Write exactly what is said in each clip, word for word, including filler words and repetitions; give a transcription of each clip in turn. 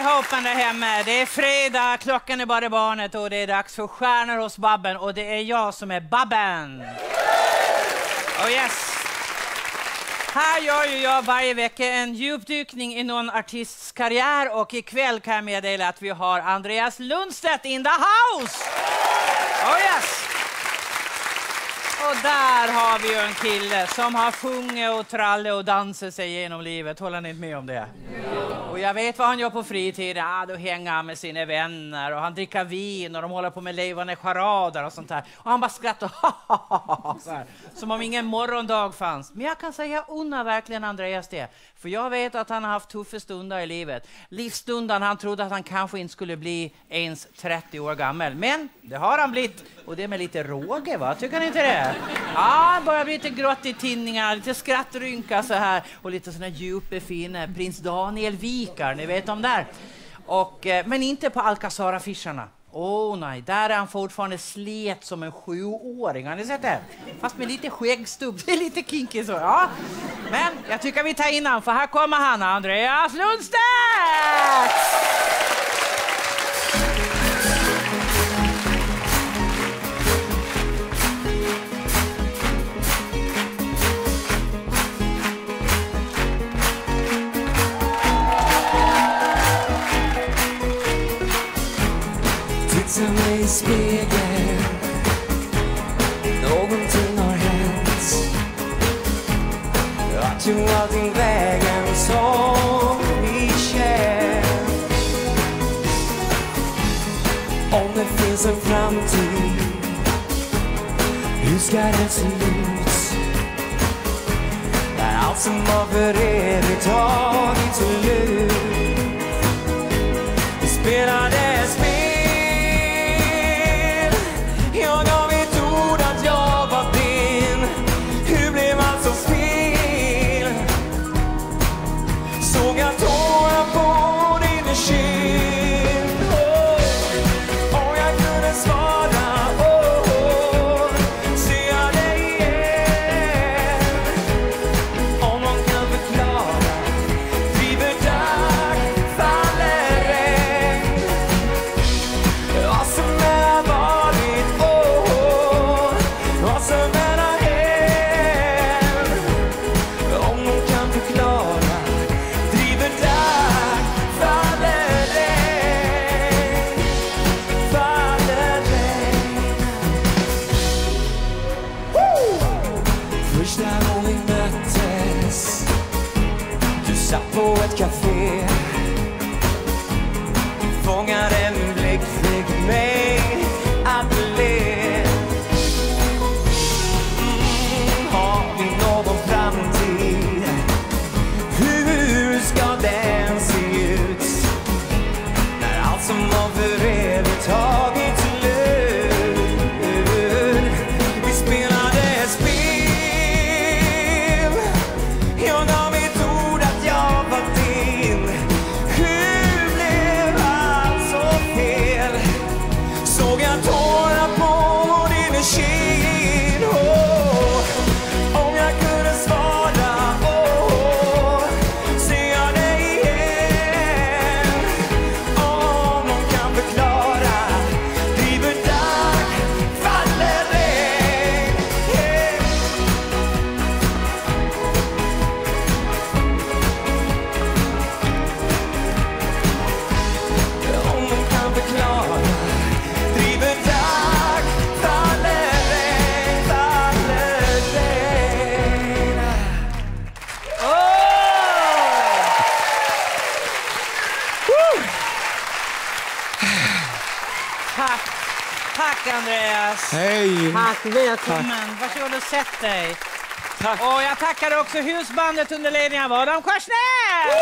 allihopa där hemma. Det är fredag, klockan är bara barnet och det är dags för Stjärnor hos Babben. Och det är jag som är Babben. Oh yes. Här gör ju jag varje vecka en djupdykning i någon artists karriär. Och ikväll kan jag meddela att vi har Andreas Lundstedt in the house. Oh yes. Och där har vi ju en kille som har sjungit och trallat och dansat sig genom livet. Håller ni inte med om det? Ja. Och jag vet vad han gör på fritiden. Ja, då hänger han med sina vänner och han dricker vin och de håller på med levande charader och sånt där. Och han bara skrattar så här, som om ingen morgondag fanns. Men jag kan säga, jag unnar verkligen Andreas det. För jag vet att han har haft tuffa stunder i livet. Livsstunden han trodde att han kanske inte skulle bli ens trettio år gammal. Men det har han blivit. Och det med lite råge, va? Tycker ni inte det? Ja, han börjar bli lite grått i tinningar, lite skrattrynka så här. Och lite såna djupa, fina Prins Daniel-vikar, ni vet om där. Och, men inte på Alcazar-affischerna. Åh oh, nej, där är han fortfarande slet som en sjuåring. Har ni sett det? Fast med lite skäggstubb. Det är lite kinky så, ja. Men jag tycker vi tar in han, för här kommer han, Andreas Lundstedt! Titta mig i spegeln, någonting har hänt. Jag tog allting vägen som vi känt. Om det finns en framtid, hur ska den se ut? När allt som var för evigt tagit slut. Vi spelade spel. Jag gav ett ord att jag var din. Hur blev allt så fel? Såg jag tårar på din kind. Oh, om jag kunde svara, oh, oh, ser jag dig igen. Om någon kan förklara, driver dag, faller regn. Vad som är varit, vad som än har hänt. Om någon kan förklara, driver dag, faller regn, faller regn. Första gången vi möttes, du satt på ett café. Fångade en blick, fick mig att le. Hur ska den se ut när allt som var för evigt tagit slut? Vi spelade spel. Jag gav ett ord att jag var din. Hur blev allt så fel? Såg jag tårar på din kind. Oh, om jag kunde svara, oh, ser jag dig igen. Om någon kan förklara, driver dag, faller regn. Yeah. Om någon kan förklara, driver dag, faller regn, faller regn. Tack, tack Andreas. Hej! Tack, välkommen. Varsågod och sätt dig. Tack. Och jag tackar också husbandet under ledning av Adam Korsnäs.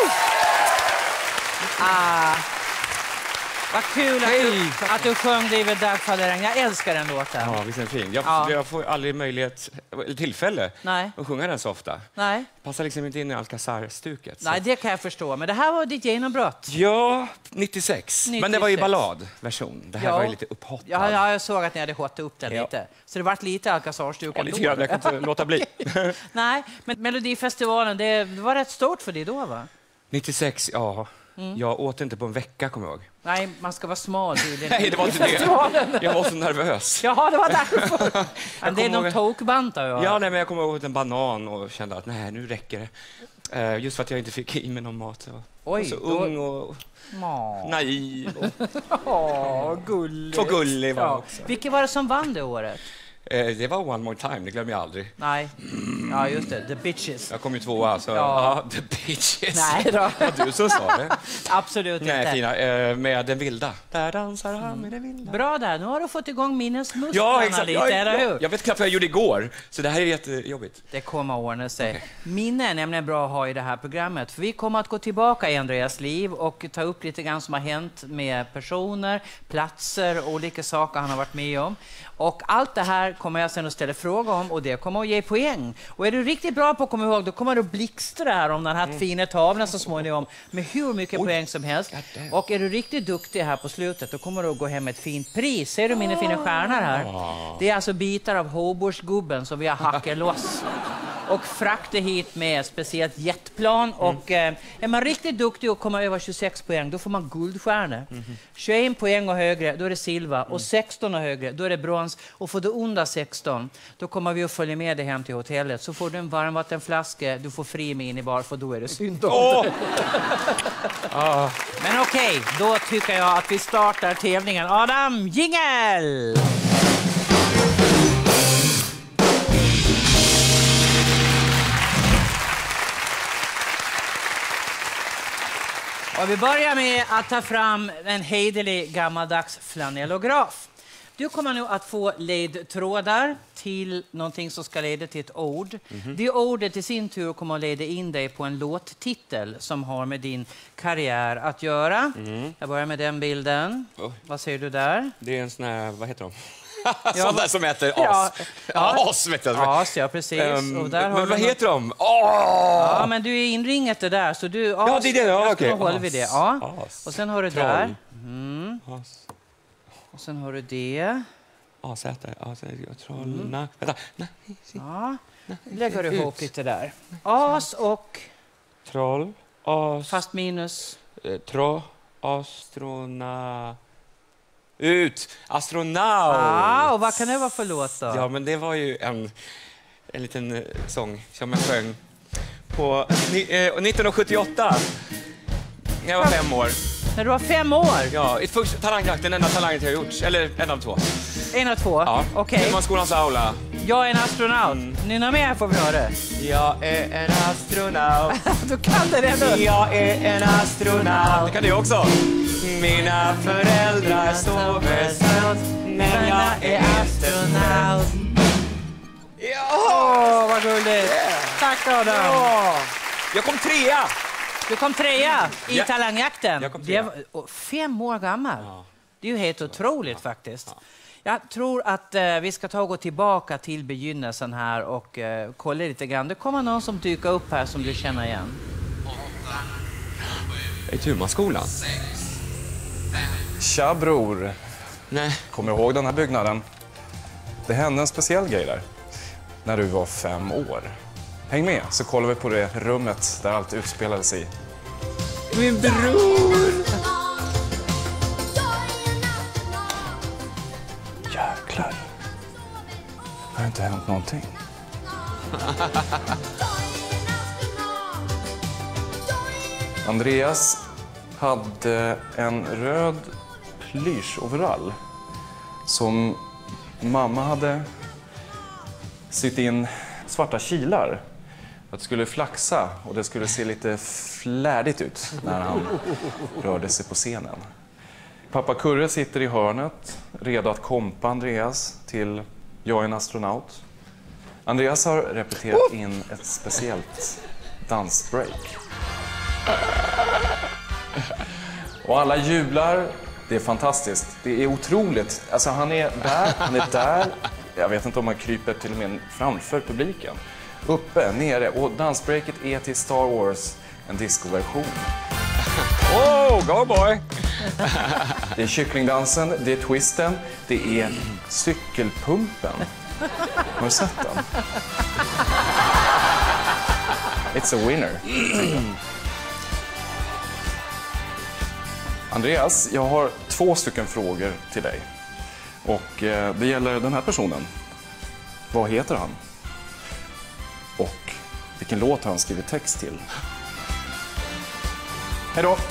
Ah, vad kul att du, att du sjöng Driver dag, faller regn. Jag älskar den låten. Ja, visst är den fin. Jag, Ja. jag får aldrig möjlighet, eller tillfälle Nej. att sjunga den så ofta. Nej. Passar liksom inte in i Alcazar-stuket. så- Nej, det kan jag förstå. Men det här var ditt genombrott. Ja, nittiosex. Men det var ju balladversion. Det här Ja. var ju lite upphottad. Ja, ja, jag såg att ni hade hottat upp den Ja. lite. Så det vart lite Alcazar-stuk Ja, lite grann. Jag kan inte låta bli. Nej, men Melodifestivalen, det var rätt stort för dig då, va? nittiosex, ja. Mm. Jag åt inte på en vecka, kommer jag ihåg. Nej, man ska vara smal. Det nej, det var inte det. Jag var så nervös. Jaha, det var därför. Men det är någon tokbanta. Ja, ja nej, men jag kommer ihåg en banan och kände att nej, nu räcker det. Uh, just för att jag inte fick i mig någon mat. Jag var Oj, så då... ung och Åh. naiv. Åh, gulligt. Så gullig var jag också. Vilket var det som vann det året? Uh, det var One More Time, det glömmer jag aldrig. Nej, ja just det, The Bitches. Jag kom ju tvåa, så ja. ja, The Bitches. Nej då. Ja, du som sa det. Absolut nej, inte. Fina, uh, med Den vilda. Där dansar han med Den vilda. Bra där, nu har du fått igång minnesmusklerna ja, exakt. lite, ja, eller hur? Ja, jag vet knappt vad jag gjorde igår, så det här är jättejobbigt. Det kommer att ordna sig. Okay. Minne är nämligen bra att ha i det här programmet, för vi kommer att gå tillbaka i Andreas liv och ta upp lite grann som har hänt med personer, platser, olika saker han har varit med om. Och allt det här kommer jag sen att ställa frågor om, och det kommer att ge poäng. Och är du riktigt bra på att komma ihåg, då kommer du att blixtra här om den här mm. fina tavlan så småningom med hur mycket Oj. poäng som helst. Och är du riktigt duktig här på slutet, då kommer du att gå hem med ett fint pris. Ser du mina fina stjärnor här? Det är alltså bitar av Hoborsgubben som vi har hackat loss och frakta hit med speciellt jetplan. Mm. Och eh, är man riktigt duktig och kommer över tjugosex poäng, då får man guldstjärnor. Mm. tjugoett poäng och högre, då är det silver. Mm. Och sexton och högre, då är det brons. Och får du under sexton, då kommer vi att följa med dig hem till hotellet. Så får du en varmvattenflaska, du får fri minibar, för då är det synd om oh! ah. Men okej, okay, då tycker jag att vi startar tävlingen. Adam, jingel! Och vi börjar med att ta fram en hederlig gammaldags flanellograf. Du kommer nu att få ledtrådar till någonting som ska leda till ett ord. Mm-hmm. Det ordet i sin tur kommer att leda in dig på en låttitel som har med din karriär att göra. Mm. Jag börjar med den bilden. Oh. Vad ser du där? Det är en sån här, vad heter de? Ja, sån där som heter as. Ja, ja. As, vet jag. As, ja, precis. Um, och där men har vad du heter något... de? Oh! Ja, men du är inringat det där, så du... As, ja, det är det. Ja, okej. Okay. håller vi det. Ja. As. Och sen har du Troll. där. Mm. As. Och sen har du det. Asäter, asäter, trollna. Mm. Vänta. Nej, ja, lägger du ihop lite där. As och... Troll, as... Fast minus... Eh, tro, astrona... Ut! Astronaut! Ah, och vad kan det vara för låt då? Ja, men det var ju en, en liten uh, sång som jag sjöng på ni, uh, nittonhundrasjuttioåtta. När jag var fem år. När du var fem år? Ja, i första talangjakt, den enda talangen jag har gjort. Eller en av två. En av två? Ja, okej. Okay. Det var skolans aula. Jag är en astronaut. Mm. Nynna med får vi höra. Jag är en astronaut. Du kan det redan. Jag är en astronaut. Det kan du också. Mina föräldrar sover söt, men jag är astronaut. Ja! Åh, vad gulligt. Yeah. Tack, Adam. Ja. Jag kom trea. Du kom trea i ja. talangjakten. Jag kom trea. Var, fem år gammal. Ja. Det är ju helt otroligt ja. faktiskt. Ja. Jag tror att uh, vi ska ta och gå tillbaka till begynnelsen här och uh, kolla lite grann. Det kommer någon som dyker upp här som du känner igen. I Tumaskolan. Tja bror. Nej. Kommer du ihåg den här byggnaden? Det hände en speciell grej där. När du var fem år. Häng med så kollar vi på det rummet där allt utspelade sig. Min bror! Jäklar. Det har inte hänt någonting. Andreas hade en röd plysch-overall som mamma hade sytt in svarta kilar. Att det skulle flaxa och det skulle se lite flärdigt ut när han rörde sig på scenen. Pappa Kurre sitter i hörnet, redo att kompa Andreas till Jag är en astronaut. Andreas har repeterat in ett speciellt dansbreak. Och alla jublar. Det är fantastiskt. Det är otroligt. Alltså han är där, han är där. Jag vet inte om han kryper till och med framför publiken. Uppe, nere. Och dansbreaket är till Star Wars, en discoversion. Oh, go boy! Det är kycklingdansen, det är twisten, det är cykelpumpen. Har du sett den? It's a winner. Andreas, jag har två stycken frågor till dig. Och eh, det gäller den här personen. Vad heter han? Och vilken låt har han skrivit text till? Hej då!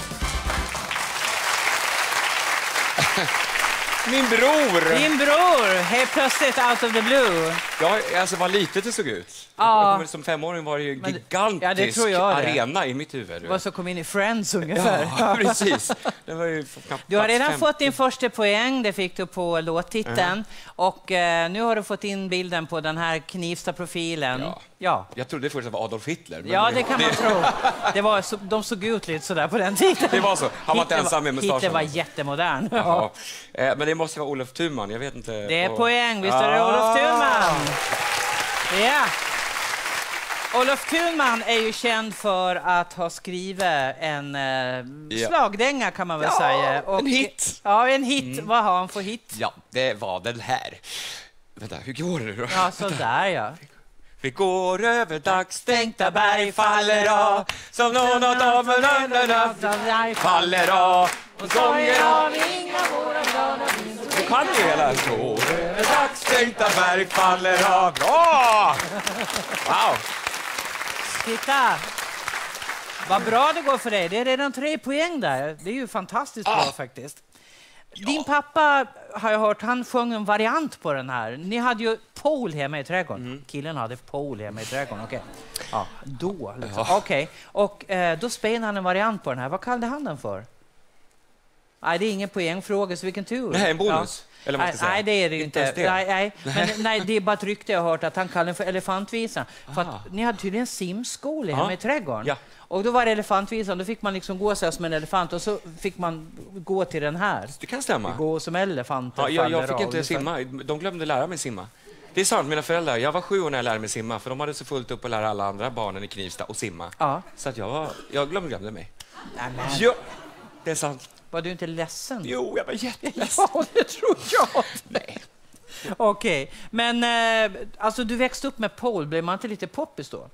Min bror! Din bror, helt plötsligt out of the blue. Ja, alltså vad litet det såg ut. Ja. Jag, som femåring var det ju en Men- gigantisk ja, det tror jag det. arena i mitt huvud. Vad som kom in i Friends ungefär. Ja, precis. Det var ju knappt Du har redan fem- fått din första poäng, det fick du på låttiteln. Och eh, nu har du fått in bilden på den här Knivsta-profilen. Ja. Ja. Jag trodde först att det var Adolf Hitler. men Ja, det kan man tro. Det var så, de såg ut lite sådär på den tiden. Det var så. Han var inte Hitler ensam med mustaschen. Hitler var jättemodern. Ja. Eh, Men det måste vara Olof Thunman, jag vet inte. Det är Och- poäng, visst är det Ah. Olof Thunman? Ja. Olof Thunman är ju känd för att ha skrivit en eh, Ja. slagdänga kan man väl Ja, säga. en hit. Ja, en hit. Vad har han för hit? Ja, det var den här. Vänta, hur går det nu då? Ja, sådär ja. Vi går över dagstänkta berg, faller av som någon av dem faller av och sånger av. Du kan ju hela. Går över dagstänkta berg, faller av. Bra! Wow! Titta! Vad bra det går för dig. Det är redan tre poäng där. Det är ju fantastiskt bra faktiskt. Din pappa har jag hört, han sjöng en variant på den här. Ni hade ju Paul hemma i trädgården. Mm. Killen hade Paul hemma i trädgården, okej. Ja, då liksom. Ja. Okej, och eh, då spelade han en variant på den här. Vad kallade han den för? Nej, det är ingen poängfråga, så vilken tur. Nej, en bonus. Eller vad Nej, ska jag säga? nej, det är det ju Inte inte. ens det. Nej, nej. Men, nej, det är bara ett rykte jag har hört att han kallar den för Elefantvisan. För Ah. att ni hade tydligen simskola Ja. hemma i trädgården. Ja. Och då var det Elefantvisan, då fick man liksom gå så här som en elefant och så fick man gå till den här. Det kan stämma. Gå som elefanter Ja, jag, jag faller fick av, inte liksom. simma. De glömde lära mig simma. Det är sant, mina föräldrar. Jag var sju år när jag lärde mig simma, för de hade så fullt upp att lära alla andra barnen i Knivsta att simma. Ja. Så att jag, var, jag glömde, glömde mig. Nej, men, Ja, det är sant. var du inte ledsen? Jo, jag var jätteledsen. Ja, det tror jag. Nej. Okej, men eh, alltså du växte upp med Paul, blev man inte lite poppis då?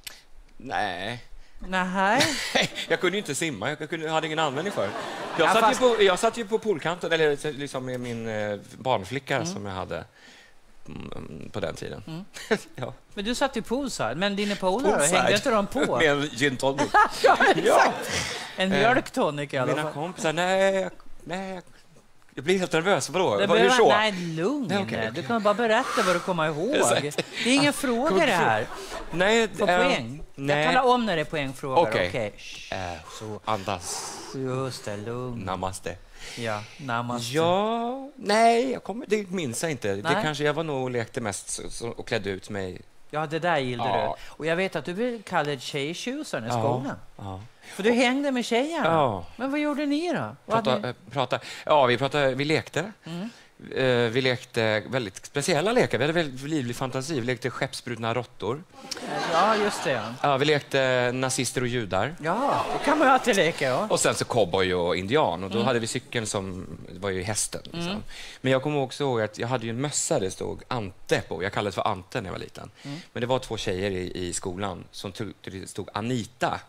Nej. Nej. Jag kunde ju inte simma, jag kunde, jag hade ingen användning för. Jag, Ja, satt fast- ju på, jag satt ju på poolkanten, eller liksom med min eh, barnflicka Mm. som jag hade mm, på den tiden. Ja. Men du satt i poolside, men dina polare, Poolside. hängde inte de på? Med en gin tonic. Ja, Ja. en mjölktonic i alla Mina fall. kompisar, nej, jag- nej, jag- jag blir helt nervös. Vadå? Det Vad, hur behöver- så? Nej, lugn. Nej, okej, okej. Du kan bara berätta vad du kommer ihåg. Det är Det sant. är ingen fråga det här. Nej, Få eh, poäng. nej. Jag talar om när det är poängfrågor. Okej. Okej. Shh. Eh, Så. Andas. Just det, lugn. Namaste. Ja, namaste. Ja, nej, jag kommer, det minns jag inte. Det Nej. kanske, jag var nog och lekte mest så, så, och klädde ut mig. Ja, det där gillade Ja. du. Och jag vet att du blev kallad tjejtjusaren i skolan. Ja. För du hängde med tjejerna. Ja. Men vad gjorde ni då? Vad hade Prata, ni- eh, prata. Ja, vi, pratade, vi lekte. Mm. Eh, vi lekte väldigt speciella lekar. Vi hade väldigt livlig fantasi. Vi lekte skeppsbrutna råttor. Ja, just det. Ja, Ja, vi lekte nazister och judar. ja det kan man ju alltid leka. Ja. Och sen så cowboy och indian. Och då Mm. hade vi cykeln som det var ju hästen. Liksom. Men jag kommer också ihåg att jag hade ju en mössa det stod Ante på. Jag kallades för Ante när jag var liten. Mm. Men det var två tjejer i, i skolan som tog, det stod Anita.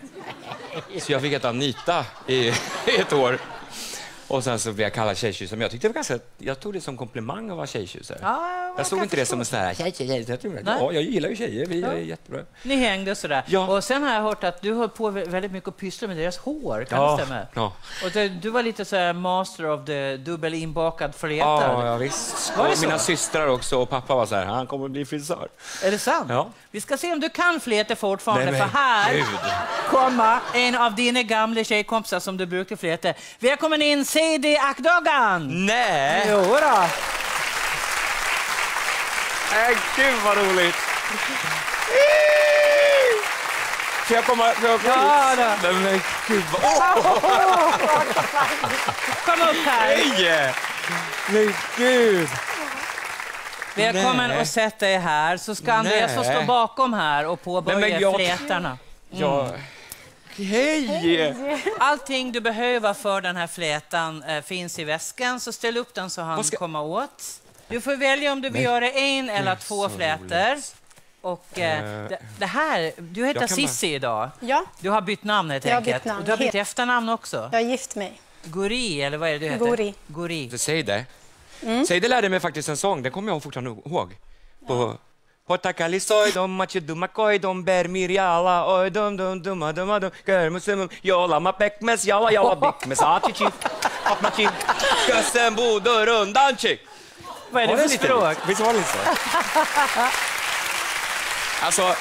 Så jag fick heta Anita i, i ett år. Och sen så blev jag kallad tjejtjusare. Men jag tyckte det var ganska, jag tog det som komplimang att vara tjejtjusare. Ja, Jag såg kan inte det förstå. som en sån här tjej, tjej, tjej. Jag tänkte, Nej. Ja, jag gillar ju tjejer. Vi är jättebra. Ni hängde sådär. Ja. Och sen har jag hört att du höll på vä- väldigt mycket att pyssla med deras hår. Kan Ja, det stämma? ja. Och det, du var lite så här master of the dubbel inbakad flätar. Ja, ja, visst. Var det Och så? mina systrar också och pappa var så här, han kommer att bli frisör. Är det sant? Ja. Vi ska se om du kan fläta fortfarande. Nej, för men här Gud. kommer en av dina gamla tjejkompisar som du brukar fläta. Välkommen in, Sadie Akdogan! Nej! Jo då. Äh, gud vad roligt! Får jag komma? Får jag komma Ja, hit? då. Nej, men gud vad... Åh! Kom upp här. Nej! Men gud! Välkommen Nej. och sätt dig här. Så ska Andreas få stå Nej. bakom här och påbörja Nej, men jag- flätarna. Ja... Hej! Allting du behöver för den här flätan eh, finns i väskan, så ställ upp den så han Vad ska- kommer åt. Du får välja om du vill göra en eller två så flätor. roligt. Och eh, det, det här, du heter Jag kan bara- Sissi idag. Ja, Du har bytt namn helt Jag har enkelt. bytt namn Och du har bytt helt. efternamn också. jag har gift mig. Guri, eller vad är det du heter? Guri. Guri. Så säg det. Mm. Säg det lärde mig faktiskt en sång, den kommer jag fortfarande ihåg. På Hotakalisoy dom machi dumakoi dom ber mirjala oj dom dom dum dum dum kermusum jola ma pekmes jala jala bikmes atichi atmachi kösen bodor undan chick. Vad är det för språk? Visst var det lite så? Alltså,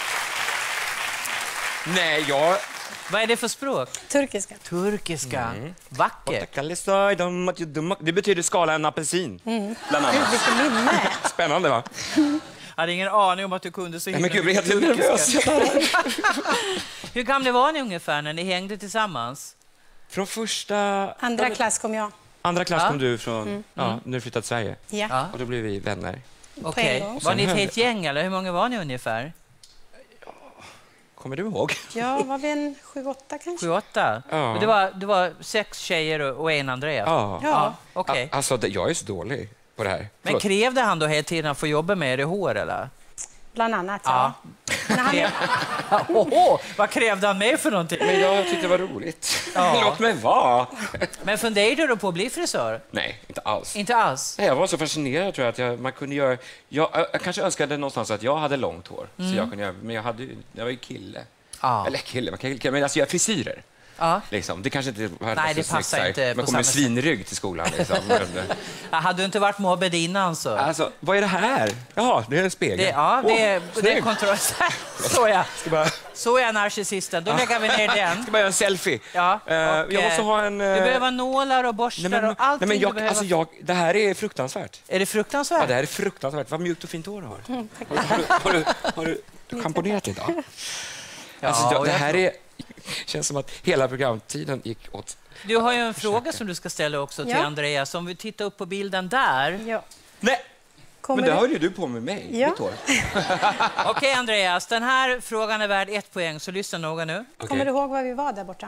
nej, jag... Vad är det för språk? Turkiska. Turkiska. Mm. Vackert. Det betyder skala en apelsin. Mm. Bland annat. Vilket minne. Spännande, va? Jag hade ingen aning om att du kunde så himla Men gud, jag blir helt nervös. Hur gamla var ni ungefär när ni hängde tillsammans? Från första... Andra klass kom jag. Andra klass Ja. kom du från... Mm. Ja, när du flyttade till Sverige. Ja. Ja. Och då blev vi vänner. Okej. gång. Var ni ett Sen helt gäng eller hur många var ni ungefär? Kommer du ihåg? Ja, var vi en sju, åtta kanske? Sju, åtta? Ja. Och det, var, det var sex tjejer och, och en Andreas? Ja. Ja. Okej. A- Alltså, det, jag är så dålig på det här. Men Förlåt. krävde han då hela tiden att få jobba med er i hår eller? Bland annat, ja. Men han är... Oho, vad krävde han med för någonting? Men jag tyckte det var roligt. Ja. Låt mig vara. Men funderade du på att bli frisör? Nej, inte alls. Inte alls? Nej, jag var så fascinerad tror jag att jag, man kunde göra... Jag, jag, jag kanske önskade någonstans att jag hade långt hår. Så jag kunde göra, men jag, hade, ju- jag var ju kille. Ja. Eller kille, man kan kille, men alltså jag frisyrer. Ja. Liksom. Det kanske inte var Nej, så det snyggt passar så här. inte på Man kommer med samma sätt. svinrygg till skolan. Liksom. Men, Ja, hade du inte varit mobbad innan så? alltså, vad är det här? Jaha, det är en spegel. Det, ja, det, är- Åh, det är snyggt. kontroll. Så ja. Ska bara, Så är narcissisten. Då lägger vi ner den. ska bara göra en selfie. Ja, Eh, och, jag måste eh, ha en... Du eh, behöver nålar och borstar nej, men, och allting nej, men du jag, behöver. alltså, jag, det här är fruktansvärt. Är det fruktansvärt? Ja, det här är fruktansvärt. Vad mjukt och fint hår du har. Har, du- har, du, har, du, har du, du schamponerat idag? Ja, Alltså, jag, och det jag här tror- är... känns som att hela programtiden gick åt... Du har ju en fråga som du ska ställa också till Ja. Andreas. Om vi tittar upp på bilden där. Ja. Nej! Kommer Men det du? höll ju du på med mig. Ja. Mitt hår. Okej Andreas, den här frågan är värd ett poäng, så lyssna noga nu. Kommer du ihåg var vi var där borta?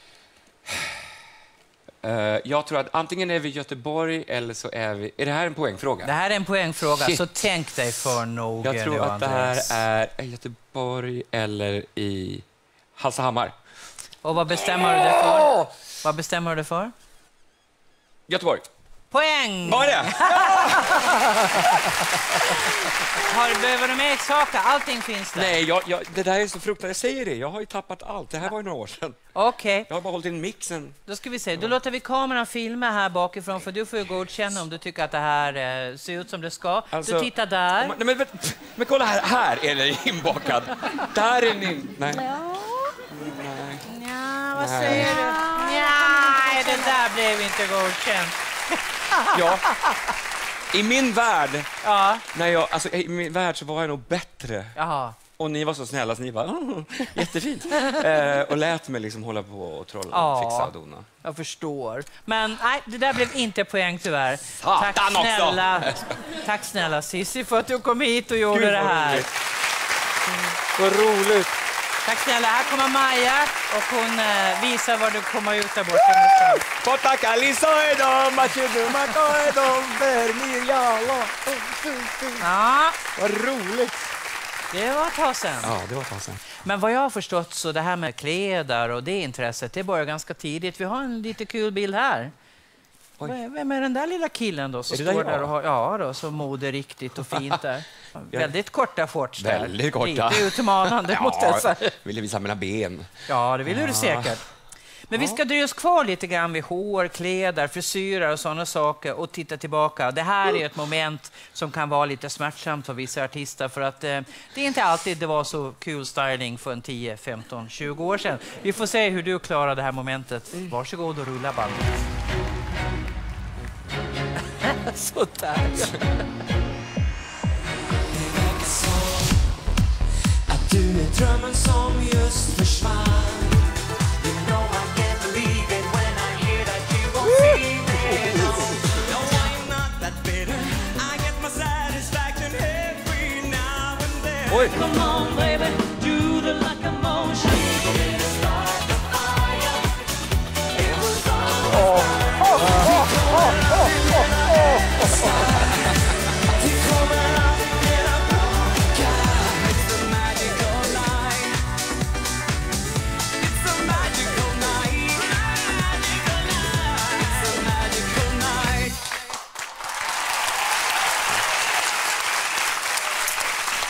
Eh, jag tror att antingen är vi i Göteborg eller så är vi... Är det här en poängfråga? Det här är en poängfråga, Shit. så tänk dig för noga Jag tror nu, att det här Andreas. är i Göteborg eller i Hallstahammar. Och vad bestämmer du dig för? Vad bestämmer du dig för? Göteborg. Poäng! Var det? Har, behöver du mer saker? Allting finns där. Nej, jag, jag, det där är så fruktansvärt. Jag säger det, jag har ju tappat allt. Det här var ju några år sedan. Okej, Jag har bara hållit in mixen. då ska vi se. Då låter vi kameran filma här bakifrån, för du får ju godkänna om du tycker att det här eh, ser ut som det ska. Alltså- du tittar där. Nej, men, men, men kolla här, här är den inbakad. Där är den in... Nej. Ja, vad Nej. säger du? Nej, det där blev inte godkänt. Ja. I min värld, Ja, när jag, alltså, i min värld så var jag nog bättre. jaha. Och ni var så snälla så ni bara, oh, jättefint. Eh, och lät mig liksom hålla på och trolla och Ja. fixa och dona. Jag förstår. Men nej, det där blev inte poäng tyvärr. Satan Tack också! snälla, tack snälla Cissi för att du kom hit och gjorde Gud, det vad här. roligt. Vad roligt. Tack snälla. Här kommer Maja och hon eh, visar var du kommer ut där borta. Potakalisoidom, machidumakoidom, vermiliala. Ja, Vad roligt. det var ett tag sedan. Ja, det var fasen. Men vad jag har förstått så det här med kläder och det intresset, det börjar ganska tidigt. Vi har en lite kul bild här. Oj. Vem vem är den där lilla killen då som Är det står där där jag? och har, ja då, så mode riktigt och fint där. Väldigt korta shorts där. Väldigt korta. Lite utmanande måste jag säga. ville visa mina ben. Ja, det vill du säkert. Men vi ska dröja oss kvar lite grann vid hår, kläder, frisyrer och sådana saker och titta tillbaka. Det här är ett moment som kan vara lite smärtsamt för vissa artister för att eh, det är inte alltid det var så kul styling för en tio, femton, tjugo år sedan. Vi får se hur du klarar det här momentet. Varsågod och rulla bandet. Sådär. Att du är drömmen som just försvann. You know I can't believe it when I hear that you won't see me. No, no, I'm not that bitter. I get my satisfaction every now and then. Oj. Come on, baby, do the like emotion. Start the fire. It was all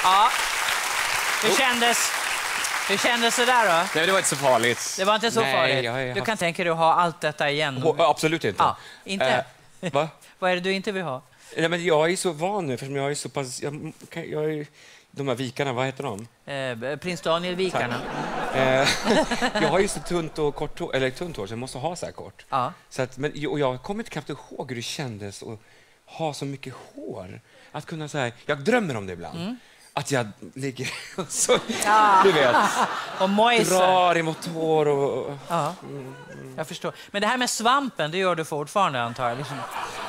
Ja. Hur kändes, hur kändes det där då? Nej, det var inte så farligt. Det var inte så Nej, farligt. jag har Du haft- kan tänka dig att ha allt detta igen. Ho- absolut inte. Ja, inte? Eh, va? Vad är det du inte vill ha? Nej, men jag är så van nu, för jag är så pass... Jag, kan- jag är, de här vikarna, vad heter de? Eh, Prins Daniel-vikarna. Eh, jag har ju så tunt och kort hår, eller tunt hår, så jag måste ha så här kort. Ja. Så att, men, och jag kommer inte knappt ihåg hur det kändes att ha så mycket hår. Att kunna så här, jag drömmer om det ibland. Mm. Att jag ligger och så, Ja. du vet, Och mojser. drar emot hår och... Ja, jag förstår. Men det här med svampen, det gör du fortfarande antar jag? Liksom.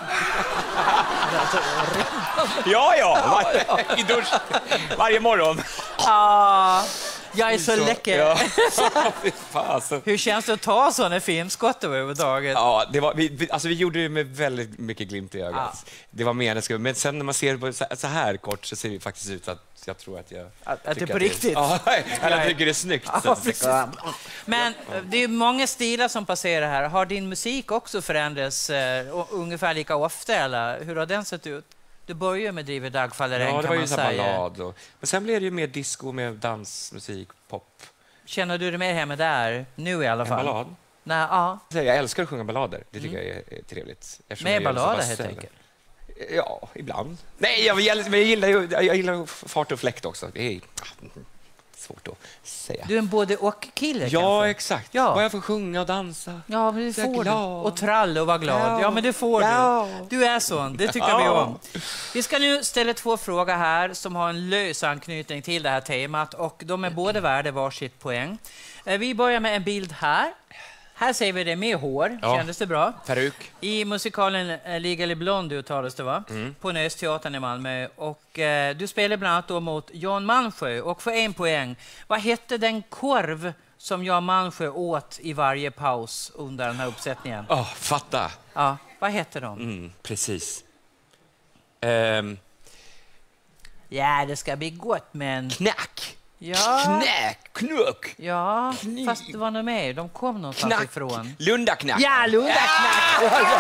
Ja, ja, var, i dusch, varje morgon. Ja, jag är så, läcker. Ja. Fy fasen. Hur känns det att ta sådana filmskott överhuvudtaget? Ja, det var, vi, vi, alltså vi gjorde det med väldigt mycket glimt i ögat. Ja. Det var meningsfullt. Men sen när man ser det på så, så här kort så ser det faktiskt ut att jag tror att jag... Att, att det är tycker på riktigt? Ja, eller jag tycker det är snyggt. Ja, så. Men det är många stilar som passerar här. Har din musik också förändrats uh, ungefär lika ofta? Eller hur har den sett ut? Du började med Driver Dag faller regn, Ja, det kan var man ju så säga. ballad. Och, men sen blev det ju mer disco med dansmusik, pop. Känner du dig mer hemma där? Nu i alla En fall? ballad. Nej, ja. Jag älskar att sjunga ballader. Det tycker mm. jag är, är trevligt. Mer jag ballader helt sällan. enkelt? Ja, ibland. Nej, jag, jag, jag gillar ju jag gillar fart och fläkt också. Det är svårt att säga. Du är en både och-kille Ja, kanske? exakt. Ja. Bara jag får sjunga och dansa. Ja, men du Så jag är får du. glad. Och tralla och vara glad. Ja, Ja. men det får Ja. du. Du är sån. Det tycker Ja. vi om. Vi ska nu ställa två frågor här som har en lös anknytning till det här temat. Och de är båda värda varsitt poäng. Eh, Vi börjar med en bild här. Här ser vi det med hår. Ja. Kändes det bra? Peruk. I musikalen eh, Legally Blonde uttalas det, va? Mm. På Nösteatern i Malmö. Och eh, du spelar bland annat då mot Jan Malmsjö. Och för en poäng, vad hette den korv som Jan Malmsjö åt i varje paus under den här uppsättningen? Oh, fatta. Ja, vad hette de? Mm, precis. Um, Ja, det ska bli gott, men... knack. Ja, Knäck. Knuck. ja Kniv. fast det var nog med. De kom någonstans Knack. ifrån. Lundaknack. Ja, Lundaknack!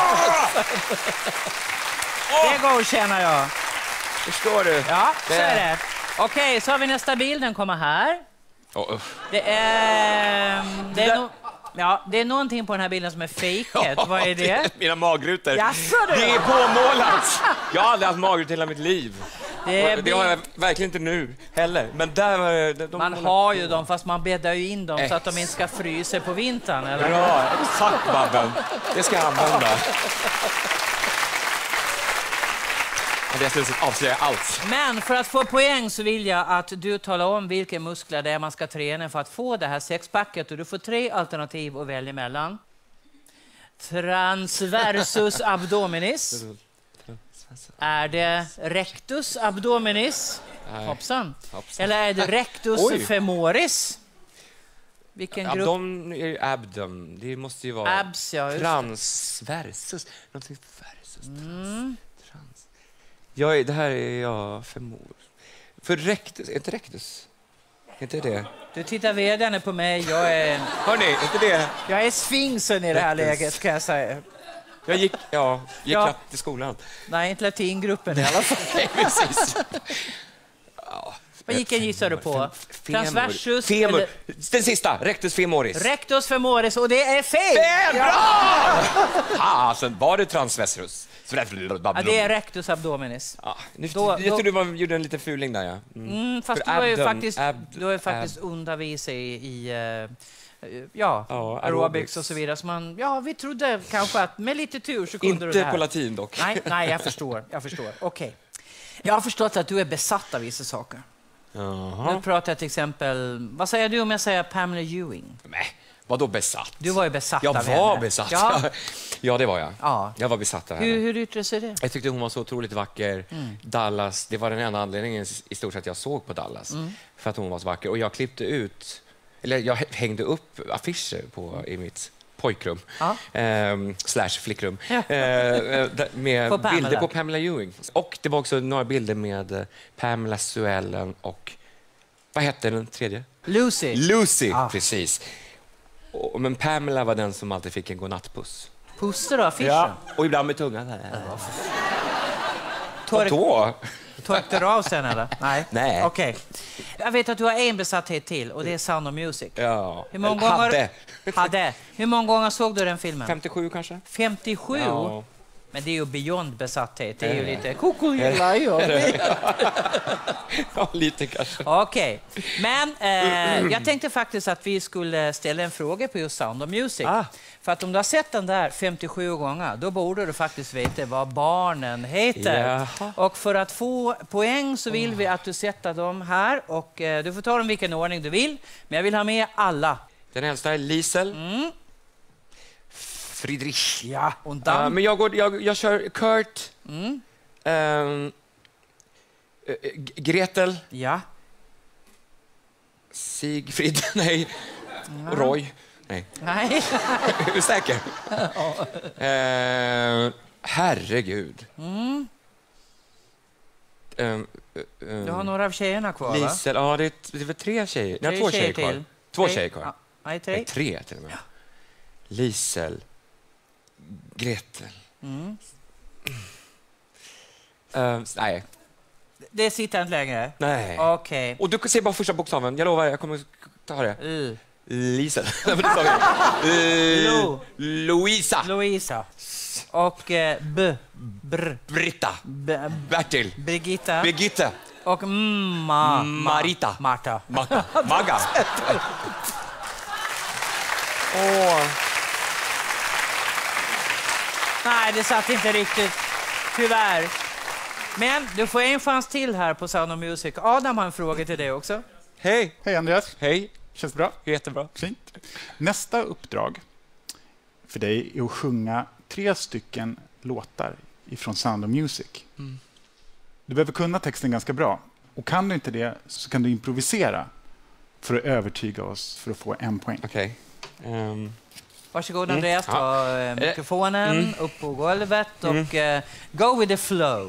Det går, känner jag. Förstår du? Ja, så Det- är det. Okej, så har vi nästa bild. Den kommer här. Oh, oh. Det är... Det är, där- no, ja, det är någonting på den här bilden som är fejkat. Vad är det? Mina magrutor. Jaså, du? Det är påmålat. Jag har aldrig haft magrutor hela mitt liv. Det är Det har jag verkligen inte nu heller. Men där var det... De Man målar har på. ju dem, fast man bäddar ju in dem så att de inte ska frysa på vintern. Eller? Bra, exakt Babben. Det ska jag använda. Och det slutet avslöjar allt. Men för att få poäng så vill jag att du talar om vilka muskler det är man ska träna för att få det här sexpacket. Och du får tre alternativ att välja mellan. Transversus abdominis. Är det rectus abdominis? Nej. Hoppsan. Hoppsan. Eller är det rectus Oj. femoris? Vilken Ja, grupp? de är ju abdom. Det måste ju vara... Abs, ja, just det. Transversus. Någonting versus. Trans. Trans. Jag är, det här är jag förmod. För rectus, är inte rectus? Är inte det? Du tittar vedande på mig. Jag är, Hörrni, är inte det? jag är sfinxen i det här Rectus. läget, kan jag säga. Jag gick, ja, gick Ja. knappt till skolan. Nej, inte latingruppen i alla fall. Nej, precis. Vad gick gissar du på? Transversus Femur. eller Den sista, rectus femoris. rectus femoris, och det är fel! Fem, bra! Ah, sen var det transversus. Ja, det är rectus abdominis. Ah, nu, Då- jag då- tror du var, gjorde en liten fuling där, ja. Mm. Mm, fast För du har ju abdom- faktiskt, ab- du har ju faktiskt undervisat i, i eh, ja, Ja, aerobics aerobics. och så vidare. Så man, ja, vi trodde kanske att med lite tur så kunde du det Inte här. på latin dock. Nej, nej, jag förstår. Jag förstår. Okej. Jag har förstått att du är besatt av vissa saker. Jaha. Nu pratar jag till exempel... Vad säger du om jag säger Pamela Ewing? Nej, vadå besatt? Du var ju besatt jag av var henne. besatt. Ja. Ja, det var jag. Ja. Jag var besatt av henne. Hur, hur yttrar sig det? Jag tyckte hon var så otroligt vacker. Mm. Dallas, det var den enda anledningen i stort sett att jag såg på Dallas. Mm. För att hon var så vacker. Och jag klippte ut, eller jag hängde upp affischer på, i mitt pojkrum. Ja. Ehm, slash flickrum. Ja. Ehm, där- med På Pamela. bilder på Pamela Ewing. Och det var också några bilder med eh, Pamela Suellen och vad hette den tredje? Lucy. Lucy, Ah. precis. Och, men Pamela var den som alltid fick en godnattpuss. Pussar du affischen? Och ibland med tungan. Tork, Vadå? Torkte du av sen eller? Nej. Nej. Okej. Okay. Jag vet att du har en besatthet till och det är Sound of Music. Ja. Hur många gånger... Hade. Hade. Hur många gånger såg du den filmen? femtiosju kanske. femtiosju? Ja. Men det är ju beyond besatthet. Det är ju Äh. lite kokohjula. Ja, lite kanske. Okej. Okay. Men eh, jag tänkte faktiskt att vi skulle ställa en fråga på just Sound of Music. Ah. För att om du har sett den där femtiosju gånger, då borde du faktiskt veta vad barnen heter. Jaha. Och för att få poäng så vill vi att du sätter dem här. Och eh, du får ta dem vilken ordning du vill. Men jag vill ha med alla. Den äldsta är Liesel. Mm. Friedrich. Ja, och Uh, Dan. men jag, går, jag, jag kör Kurt. Mm. Um, uh, Gretel. Ja. Sigfrid. Nej. Roy. Nej. Nej. Är du säker? uh, herregud. Mm. Um, um, Du har några av tjejerna kvar, va? Liesel. Ja, det är, det är väl tre tjejer. Nej, Tre två tjejer, tjejer kvar. till. Två Tre. tjejer kvar. Ja. Nej, tre. Nej, tre till och med. Ja. Liesel. Gretel. Mm. Uh, nej. Det sitter inte längre. Nej. Okej. Och du kan se bara första bokstaven. Jag lovar, jag kommer ta det. Okay. Liesel. uh, Lo. Louisa. Louisa. Och eh, B. Br. Britta. B. Bertil. Birgitta. Birgitta. Och Ma. Marita. Marta. Magga. Magga. Åh. Nej, det satt inte riktigt. Tyvärr. Men du får en chans till här på Sound of Music. Adam har en fråga till dig också. Hej. Hej Andreas, Hej. känns bra? Jättebra. Fint. Nästa uppdrag för dig är att sjunga tre stycken låtar ifrån Sound of Music. Mm. Du behöver kunna texten ganska bra. Och kan du inte det så kan du improvisera för att övertyga oss för att få en poäng. Okej. Okay. Um. Varsågod Andreas, Mm. ta eh, mikrofonen Mm. upp på golvet och Mm. eh, go with the flow.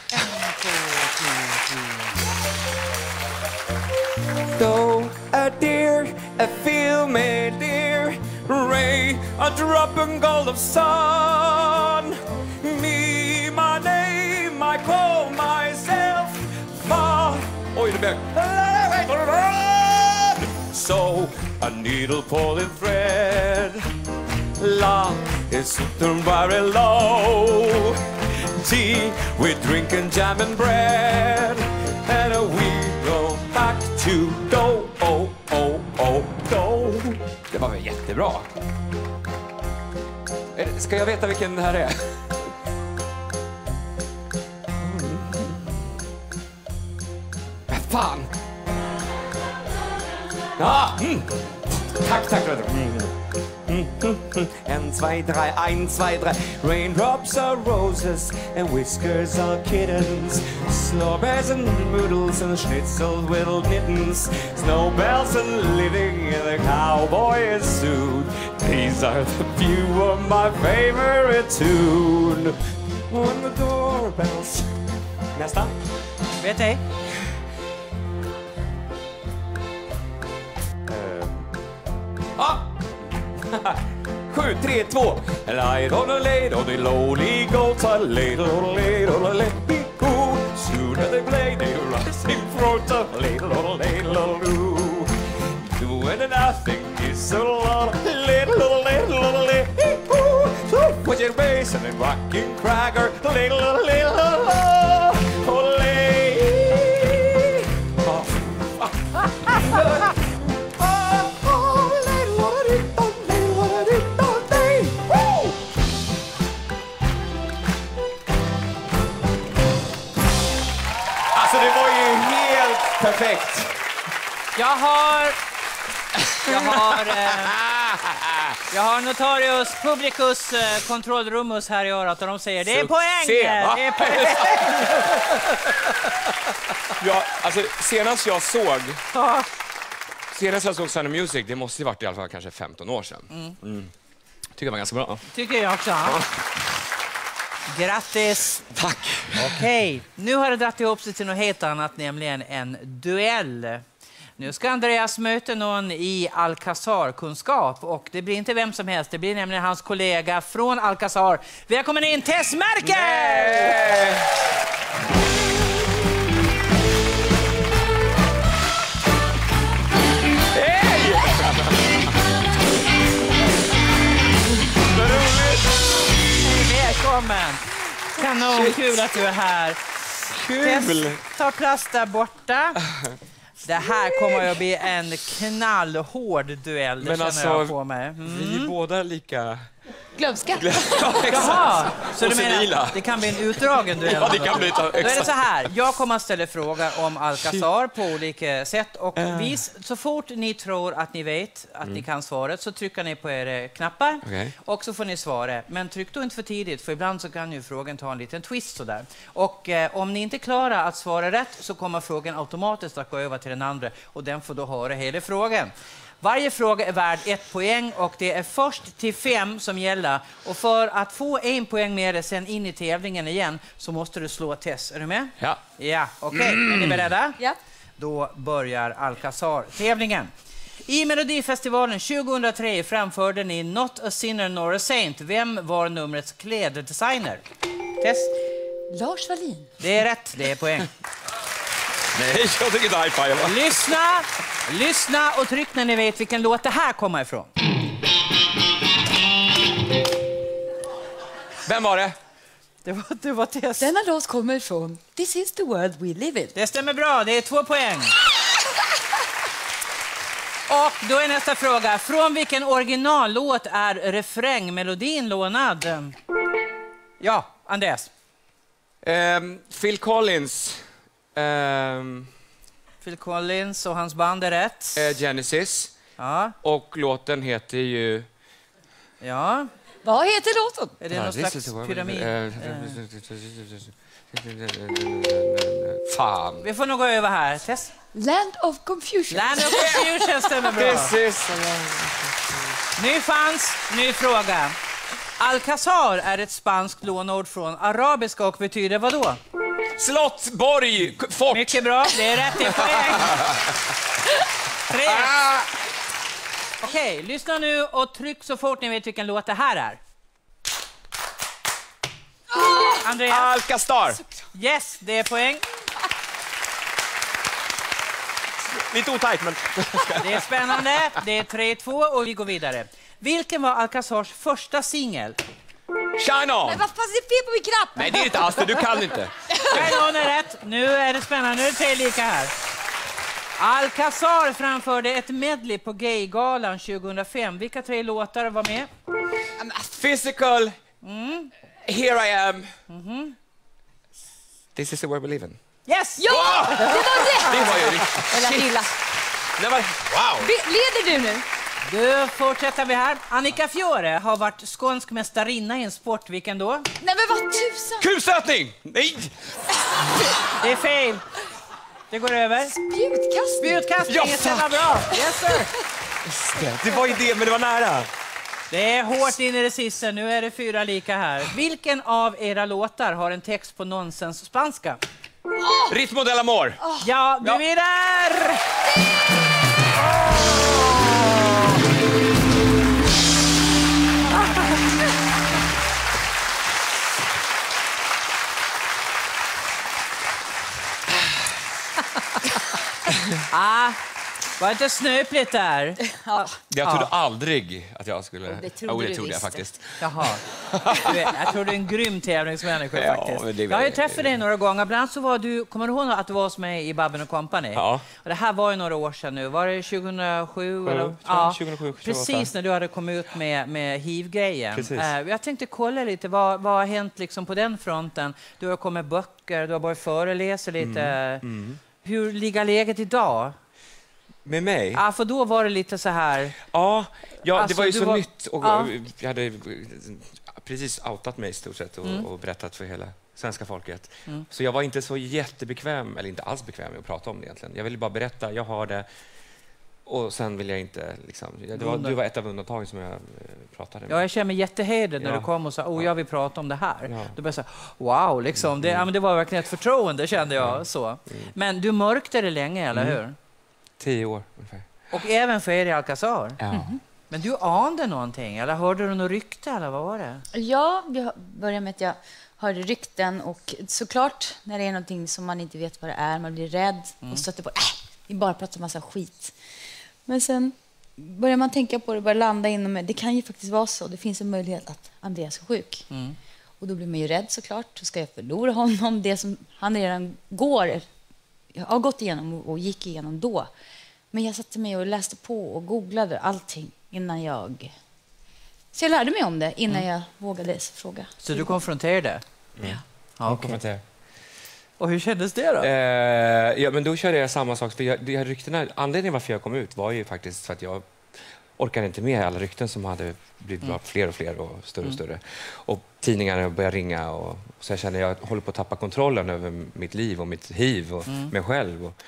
Though a dear, a feel me dear, ray, a drop and gold of sun. Me, my name, I call myself far. Oj, det blev... So, a needle pulling thread. Love is sitting very low. Tea, we're drinking jam and bread. And we go back to do, oh, oh, oh, do. Det var väl jättebra. Ska jag veta vilken det här är? Vad fan? Ja, mm. Tack, tack. Mm. En, zwei, drei, ein, zwei, drei. Raindrops are roses and whiskers are kittens. Strawberries and noodles and schnitzel with mittens. Snowbells and living in a cowboy suit. These are the few of my favorite tune. When the doorbells. Nästa. Vet ej. Ah! Sju, tre, två. Sooner they play, they rising throat of doing nothing is so long. Little, little, little, put your bass and then rocking cracker. Little, little, oh, alltså det var ju helt perfekt. Jag har... Jag har... Eh, jag har notarius publicus eh, kontrollrumus här i örat och de säger det är poäng! Se, va? Det är poäng! Ja, alltså senast jag såg senast jag såg Sound of Music, det måste ju varit i alla fall kanske femton år sedan. Mm. Mm. Tycker det var ganska bra. Tycker jag också. Ja. Grattis! Tack! Okej, okay. Nu har det dratt ihop sig till något helt annat, nämligen en duell. Nu ska Andreas möta någon i Alcazar-kunskap och det blir inte vem som helst, det blir nämligen hans kollega från Alcazar. Välkommen in, Tess Merkel! Nej! Kanon, kul att du är här. Kul! Tess, ta plats där borta. Det här kommer att bli en knallhård duell, det Men känner alltså, jag på mig. Mm. Vi är båda lika... Glömska. Ja, exakt. Jaha, så Och du menar senila. det kan bli en utdragen duell? Ja, det kan bli Då är det exakt. så här, jag kommer att ställa frågor om Alcazar på olika sätt och Uh. vis, så fort ni tror att ni vet att Mm. ni kan svaret så trycker ni på era knappar Okej. och så får ni svara. Men tryck då inte för tidigt, för ibland så kan ju frågan ta en liten twist sådär. Och eh, om ni inte klarar att svara rätt så kommer frågan automatiskt att gå över till den andra och den får då höra hela frågan. Varje fråga är värd ett poäng och det är först till fem som gäller. Och för att få en poäng med dig sen in i tävlingen igen så måste du slå Tess. Är du med? Ja. Ja, okej. Okay. Är ni beredda? Ja. Då börjar Alcazar-tävlingen. I Melodifestivalen tjugohundratre framförde ni Not a Sinner nor a Saint. Vem var numrets kläddesigner? Tess? Lars Wallin. Det är rätt, det är poäng. Nej, jag tycker inte high five. Lyssna, lyssna och tryck när ni vet vilken låt det här kommer ifrån. Vem var det? Det var, det var Tess. Denna låt kommer från This is the world we live in. Det stämmer bra, det är två poäng. Och då är nästa fråga. Från vilken originallåt är refrängmelodin lånad? Ja, Andreas. Um, Phil Collins. Um, Phil Collins och hans band är rätt. uh, Genesis. Ja, Och låten heter ju... ja. Vad heter låten? Är det någon slags pyramid? Uh, Fan. Vi får nog gå över här. Tess. Land of Confusion. Land of Confusion stämmer bra. This is... Ny chans, ny fråga. Alcazar är ett spanskt lånord från arabiska och betyder vad då? Slott, borg, k- fort. Mycket bra, det är rätt, det är poäng. Tre. Ah! Okej, lyssna nu och tryck så fort ni vet vilken låt det här är. Andreas? Alcastar. Yes, det är poäng. Lite otajt, men... Det är spännande. Det är tre två och vi går vidare. Vilken var Alcazars första singel? Shine on. Men vad fan, det är fel på min knapp! Nej, det är inte alls det. Du kan inte. Kanon är rätt. Nu är det spännande. Nu är det tre lika här. Alcazar framförde ett medley på Gaygalan tjugohundrafem. Vilka tre låtar var med? Physical. Mm. Here I am. Mm-hmm. This is the world we live in. Yes! Ja! Det var det! Det var ju riktigt... Jag lät illa. Det var... Wow. Vi- Leder du nu? Då fortsätter vi här. Annika Fiore har varit skånsk mästarinna i en sport. Vilken då? Nej men vad tusan! Kustötning! Nej! Det är fel. Det går över. Spjutkastning. Spjutkastning, Ja, det stämmer bra. Yes, sir. Det var ju det, men det var nära. Det är hårt in i det sista. Nu är det fyra lika här. Vilken av era låtar har en text på nonsens spanska? Ritmo del amor. Ja, du Ja. vinner! Ah, var inte snöpligt där? Ja. Jag trodde aldrig att jag skulle... det trodde Jo, det du trodde jag visst. faktiskt. Jaha. Du vet, jag tror du är en grym tävlingsmänniska Ja, faktiskt. men det är Jag har ju väldigt- träffat dig några gånger. Bland annat så var du, kommer du ihåg att du var hos mig i Babben och Company? Ja. Och det här var ju några år sedan nu. Var det tjugohundrasju? Sju, eller? ja, tjugohundrasju, Precis tjugoåtta. när du hade kommit ut med, med hiv-grejen. Precis. Eh, jag tänkte kolla lite, vad, vad har hänt liksom på den fronten? Du har kommit böcker, du har börjat föreläsa lite. Mm. Hur ligger läget idag? Med mig? Ja, för då var det lite så här... Ja, ja Alltså, det var ju du så var- nytt. Och Ja. Jag hade precis outat mig i stort sett och, Mm. och berättat för hela svenska folket. Mm. Så jag var inte så jättebekväm, eller inte alls bekväm med att prata om det egentligen. Jag ville bara berätta, jag har det. Och sen vill jag inte... Liksom, det var, du var ett av undantagen som jag eh, pratade med. Ja, jag känner mig jättehedrad när Ja. du kom och sa oh, jag vill prata om det här. Ja. Då blev jag så här, wow, liksom. Det, ja, men det var verkligen ett förtroende kände jag. Så. Men du mörkte det länge, eller Mm. hur? Tio år ungefär. Och även för er i Alcazar. Ja. Men du anade någonting, eller hörde du något rykte, eller vad var det? Ja, jag börjar med att jag hörde rykten och såklart när det är någonting som man inte vet vad det är, man blir rädd och stöter på äh, vi bara pratar massa skit. Men sen börjar man tänka på det, börjar landa inom det. Det kan ju faktiskt vara så. Det finns en möjlighet att Andreas är sjuk. Mm. Och då blir man ju rädd såklart. Ska jag förlora honom? Det som han redan går, jag har gått igenom och gick igenom då. Men jag satte mig och läste på och googlade allting innan jag... Så jag lärde mig om det innan mm. jag vågade fråga. Så du konfronterade? Mm. Ja, okay. Och hur kändes det då? Eh, ja, men då körde jag samma sak. För jag, det ryktena, anledningen varför jag kom ut var ju faktiskt för att jag orkade inte med alla rykten som hade blivit mm. fler och fler och större och större. Och tidningarna började ringa och så jag kände att jag håller på att tappa kontrollen över mitt liv och mitt hiv och mm. mig själv. Och,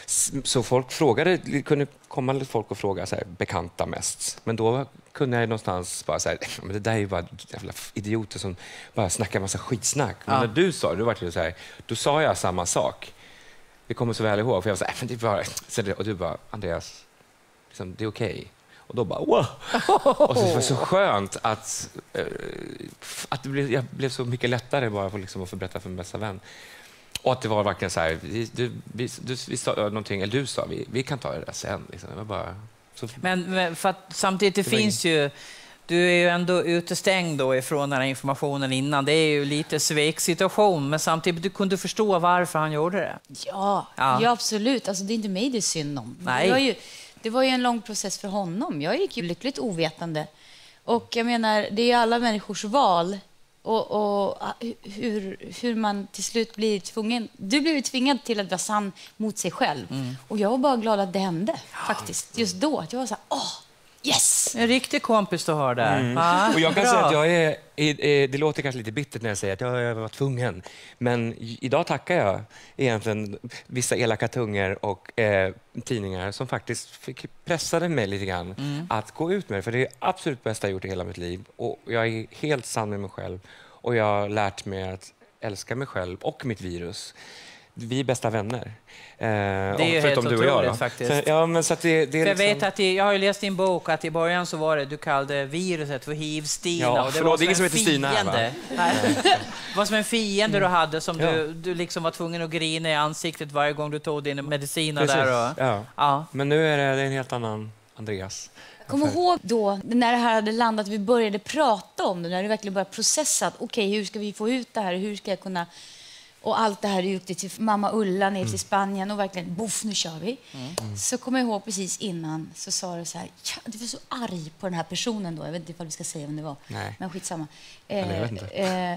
så folk frågade, det kunde komma lite folk och fråga så här, bekanta mest. Men då kunde jag någonstans bara säga, men det där är ju bara jävla idioter som bara snackar massa skitsnack. Men ja. när du sa det, då var det så här, då sa jag samma sak. Det kommer så väl ihåg, för jag var så här, men det är bara... Och du bara, Andreas, liksom, det är okej. Okay. Och då bara, wow! Och så var det så skönt att, äh, att det blev, jag blev så mycket lättare bara för liksom att få berätta för min bästa vän. Och att det var verkligen så här, du, vi, du, vi sa någonting, eller du sa, vi, vi kan ta det där sen. Liksom. Det var bara, så... men, men för att samtidigt, det, det finns ju, du är ju ändå utestängd då ifrån den här informationen innan. Det är ju lite sveksituation, men samtidigt du kunde förstå varför han gjorde det. Ja, ja. ja absolut. Alltså, det är inte mig det är synd om. Nej. Det var ju, det var ju en lång process för honom. Jag gick ju lyckligt ovetande. Och jag menar, det är alla människors val. Och, och hur, hur man till slut blir tvungen... Du blev tvingad till att vara sann mot sig själv. Mm. Och jag var bara glad att det hände, faktiskt. Just då. Att jag var så här, åh, yes! En riktig kompis du har där. Mm. Ah, och jag kan bra. säga att jag är... Det låter kanske lite bittert när jag säger att jag var tvungen. Men idag tackar jag egentligen vissa elaka tungor och eh, tidningar som faktiskt fick pressade mig lite grann mm. att gå ut med det. För det är absolut bästa jag gjort i hela mitt liv. Och jag är helt sann med mig själv. Och jag har lärt mig att älska mig själv och mitt virus. Vi är bästa vänner. Eh, det är ju helt otroligt faktiskt. Så, ja, men så att det, det är jag liksom... vet att det, jag har ju läst din bok att i början så var det du kallade viruset för hiv-Stina. Ja, och det förlåt, var som ingen som heter Stina här, va? Det var som en fiende mm. du hade som ja. du, du liksom var tvungen att grina i ansiktet varje gång du tog din medicin. Precis. Där. Och, ja. Ja. Men nu är det, det är en helt annan Andreas. Kom ihåg då, när det här hade landat, vi började prata om det, när du verkligen började processa. Okej, okay, hur ska vi få ut det här? Hur ska jag kunna... Och allt det här gick till mamma Ulla ner till mm. Spanien och verkligen, boff, nu kör vi. Mm. Så kommer jag ihåg precis innan så sa du så här, ja, du var så arg på den här personen då. Jag vet inte ifall vi ska säga vem det var. Nej. Men skitsamma. Eh, jag vet inte. Eh, eh,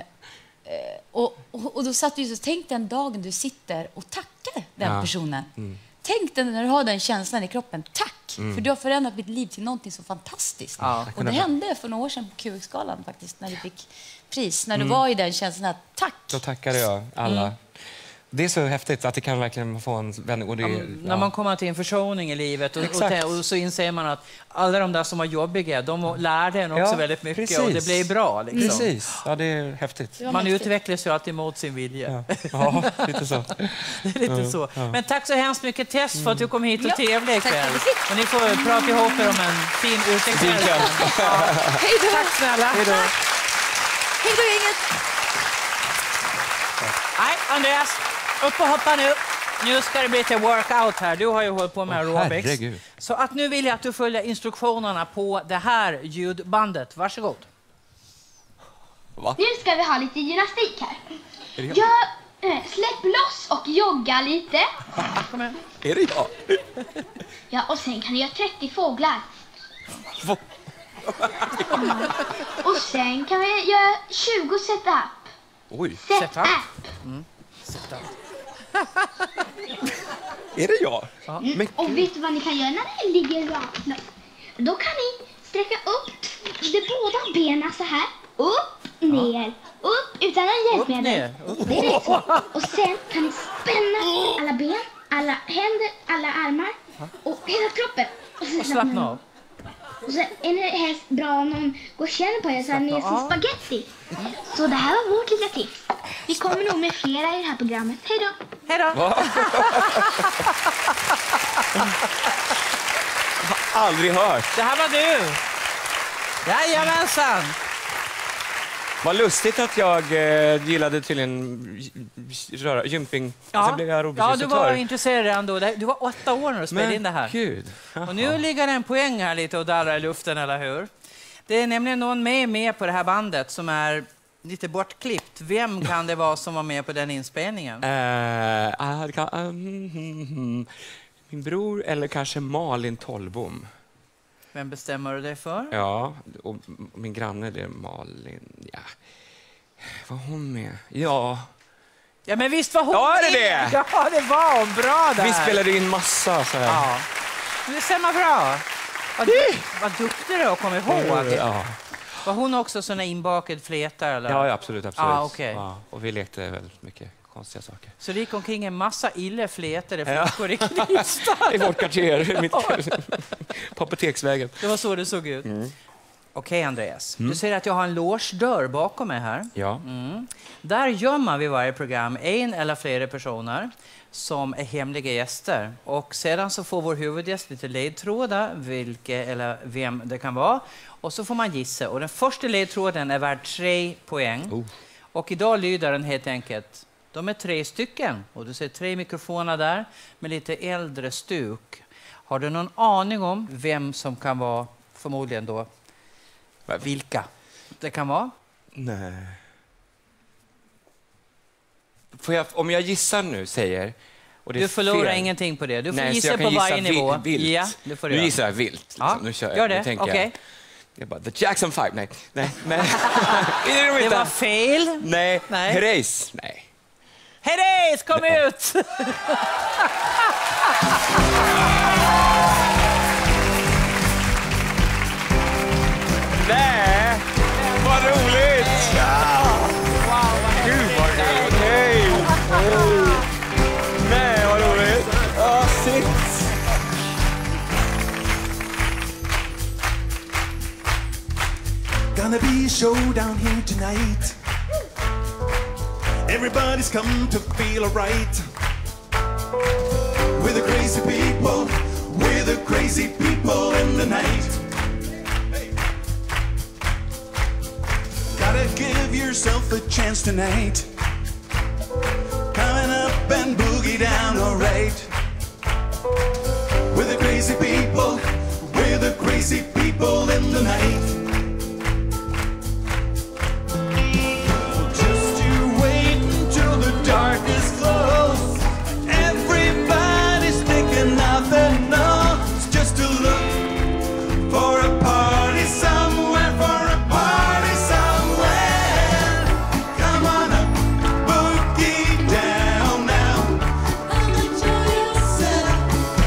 och, och, och då satt du så tänk den dagen du sitter och tackar den ja. personen. Mm. Tänk den när du har den känslan i kroppen. Tack! Mm. För du har förändrat mitt liv till någonting så fantastiskt. Ja, och det hände för några år sedan på Q X-galan faktiskt, när du fick pris. När du mm. var i den känslan att tack! Då tackade jag alla. Mm. Det är så häftigt att det kan verkligen få en vän. Och det, ja, ja. När man kommer till en försoning i livet och, och, och så inser man att alla de där som var jobbiga, de lärde en också ja, väldigt mycket precis. Och det blev bra. Liksom. Precis, ja, det är häftigt. Man häftigt. utvecklas ju alltid mot sin vilja. Ja, ja lite så. Det är lite ja, så. Ja. Men tack så hemskt mycket Tess för att du kom hit och ja, trevlig ikväll. Och ni får prata ihop er om en fin utekväll. Ja. Hej då! Tack snälla. Hej då! Hej då, inget! Nej, Andreas. Upp och hoppa nu. Nu ska det bli till workout här. Du har ju hållit på med aerobics. Herregud. Så att nu vill jag att du följer instruktionerna på det här ljudbandet. Varsågod. Va? Nu ska vi ha lite gymnastik här. Jag äh, släpp loss och jogga lite. Kom igen. Är det jag? Ja, och sen kan du göra trettio fåglar. Va? Mm. Och sen kan vi göra tjugo setup. Oj. Setup. Mm. Setup. Är det jag? Ja. Mm. Och vet du vad ni kan göra när ni ligger rakt? Då kan ni sträcka upp de båda benen så här. Upp, ner, upp utan en hjälpmedel. Det är rätt så. Och sen kan ni spänna alla ben, alla händer, alla armar och hela kroppen. Och, så och slappna av. Och så är det helst bra om någon går och känner på er så här ni är som spaghetti. Så det här var vårt lilla tips. Vi kommer nog med flera i det här programmet. Hej då! Hej då! Jag har aldrig hört. Det här var du! Jajamensan! Vad lustigt att jag eh, gillade tydligen röra, gymping. Ja, Sen blev jag ja du var intresserad ändå. Du var åtta år när du spelade Men, in det här. Gud. Och nu ligger en poäng här lite och darrar i luften, eller hur? Det är nämligen någon med med på det här bandet som är lite bortklippt. Vem kan det vara som var med på den inspelningen? Uh, uh, kan, uh, mm, mm, min bror eller kanske Malin Tollbom. Vem bestämmer du dig för? Ja, och min granne det är Malin. Ja. Var hon med? Ja. Ja, men visst var hon Ja, är det med? det? Ja, det var hon. Bra där. Vi spelade in massa så här. Ja. Det stämmer bra. Vad, vad duktig du har kommit ihåg. Ja. Var hon också sån här inbakad fleta? Eller? Ja, ja, absolut. absolut. Ah, okay. Ja, och vi lekte väldigt mycket konstiga saker. Så det gick omkring en massa illa fletade Ja. flickor i Knivsta. I vårt kvarter, mitt, på Apoteksvägen. Det var så det såg ut. Mm. Okej, Andreas. Mm. Du ser att jag har en logedörr bakom mig här. Ja. Mm. Där gömmer vi varje program en eller flera personer som är hemliga gäster. Och sedan så får vår huvudgäst lite ledtrådar, vilka eller vem det kan vara. Och så får man gissa. Och den första ledtråden är värd tre poäng. Oh. Och idag lyder den helt enkelt. De är tre stycken. Och du ser tre mikrofoner där med lite äldre stuk. Har du någon aning om vem som kan vara, förmodligen då, vilka det kan vara? Nej. Får jag, om jag gissar nu, säger... Och det är Du förlorar fel. ingenting på det. Du får Nej, så gissa jag kan på varje gissa nivå. Vilt. Ja, det får du nu göra. gissar jag vilt. Liksom. Ja, Nu kör jag. gör Nu det. tänker Okej. jag. Jag bara, The Jackson Five. Nej, nej, men... det, Det var fel. Nej, Nej. Herreys. Nej. Herreys, kom Nej. ut! Nej, vad roligt! Ja. Gud, vad roligt! Hej! Hej. Nej, vad roligt! Oh, shit. Gonna be a show down here tonight. Everybody's come to feel alright. With the crazy people, with the crazy people in the night. Gotta give yourself a chance tonight. Coming up and boogie down alright. With the crazy people, with the crazy people in the night. Just you wait until the darkness closes. Everybody's thinking out their nose. Just to look for a party somewhere, for a party somewhere. Come on up, boogie down now. And enjoy yourself.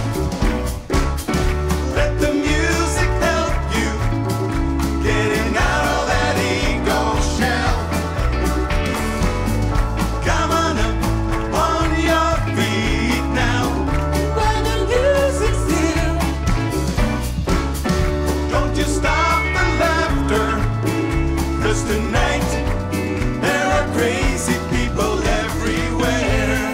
Let the music help you getting out of that ego shell. Come on up on your feet now. When the music's here, don't you stop the laughter. 'Cause tonight there are crazy people everywhere.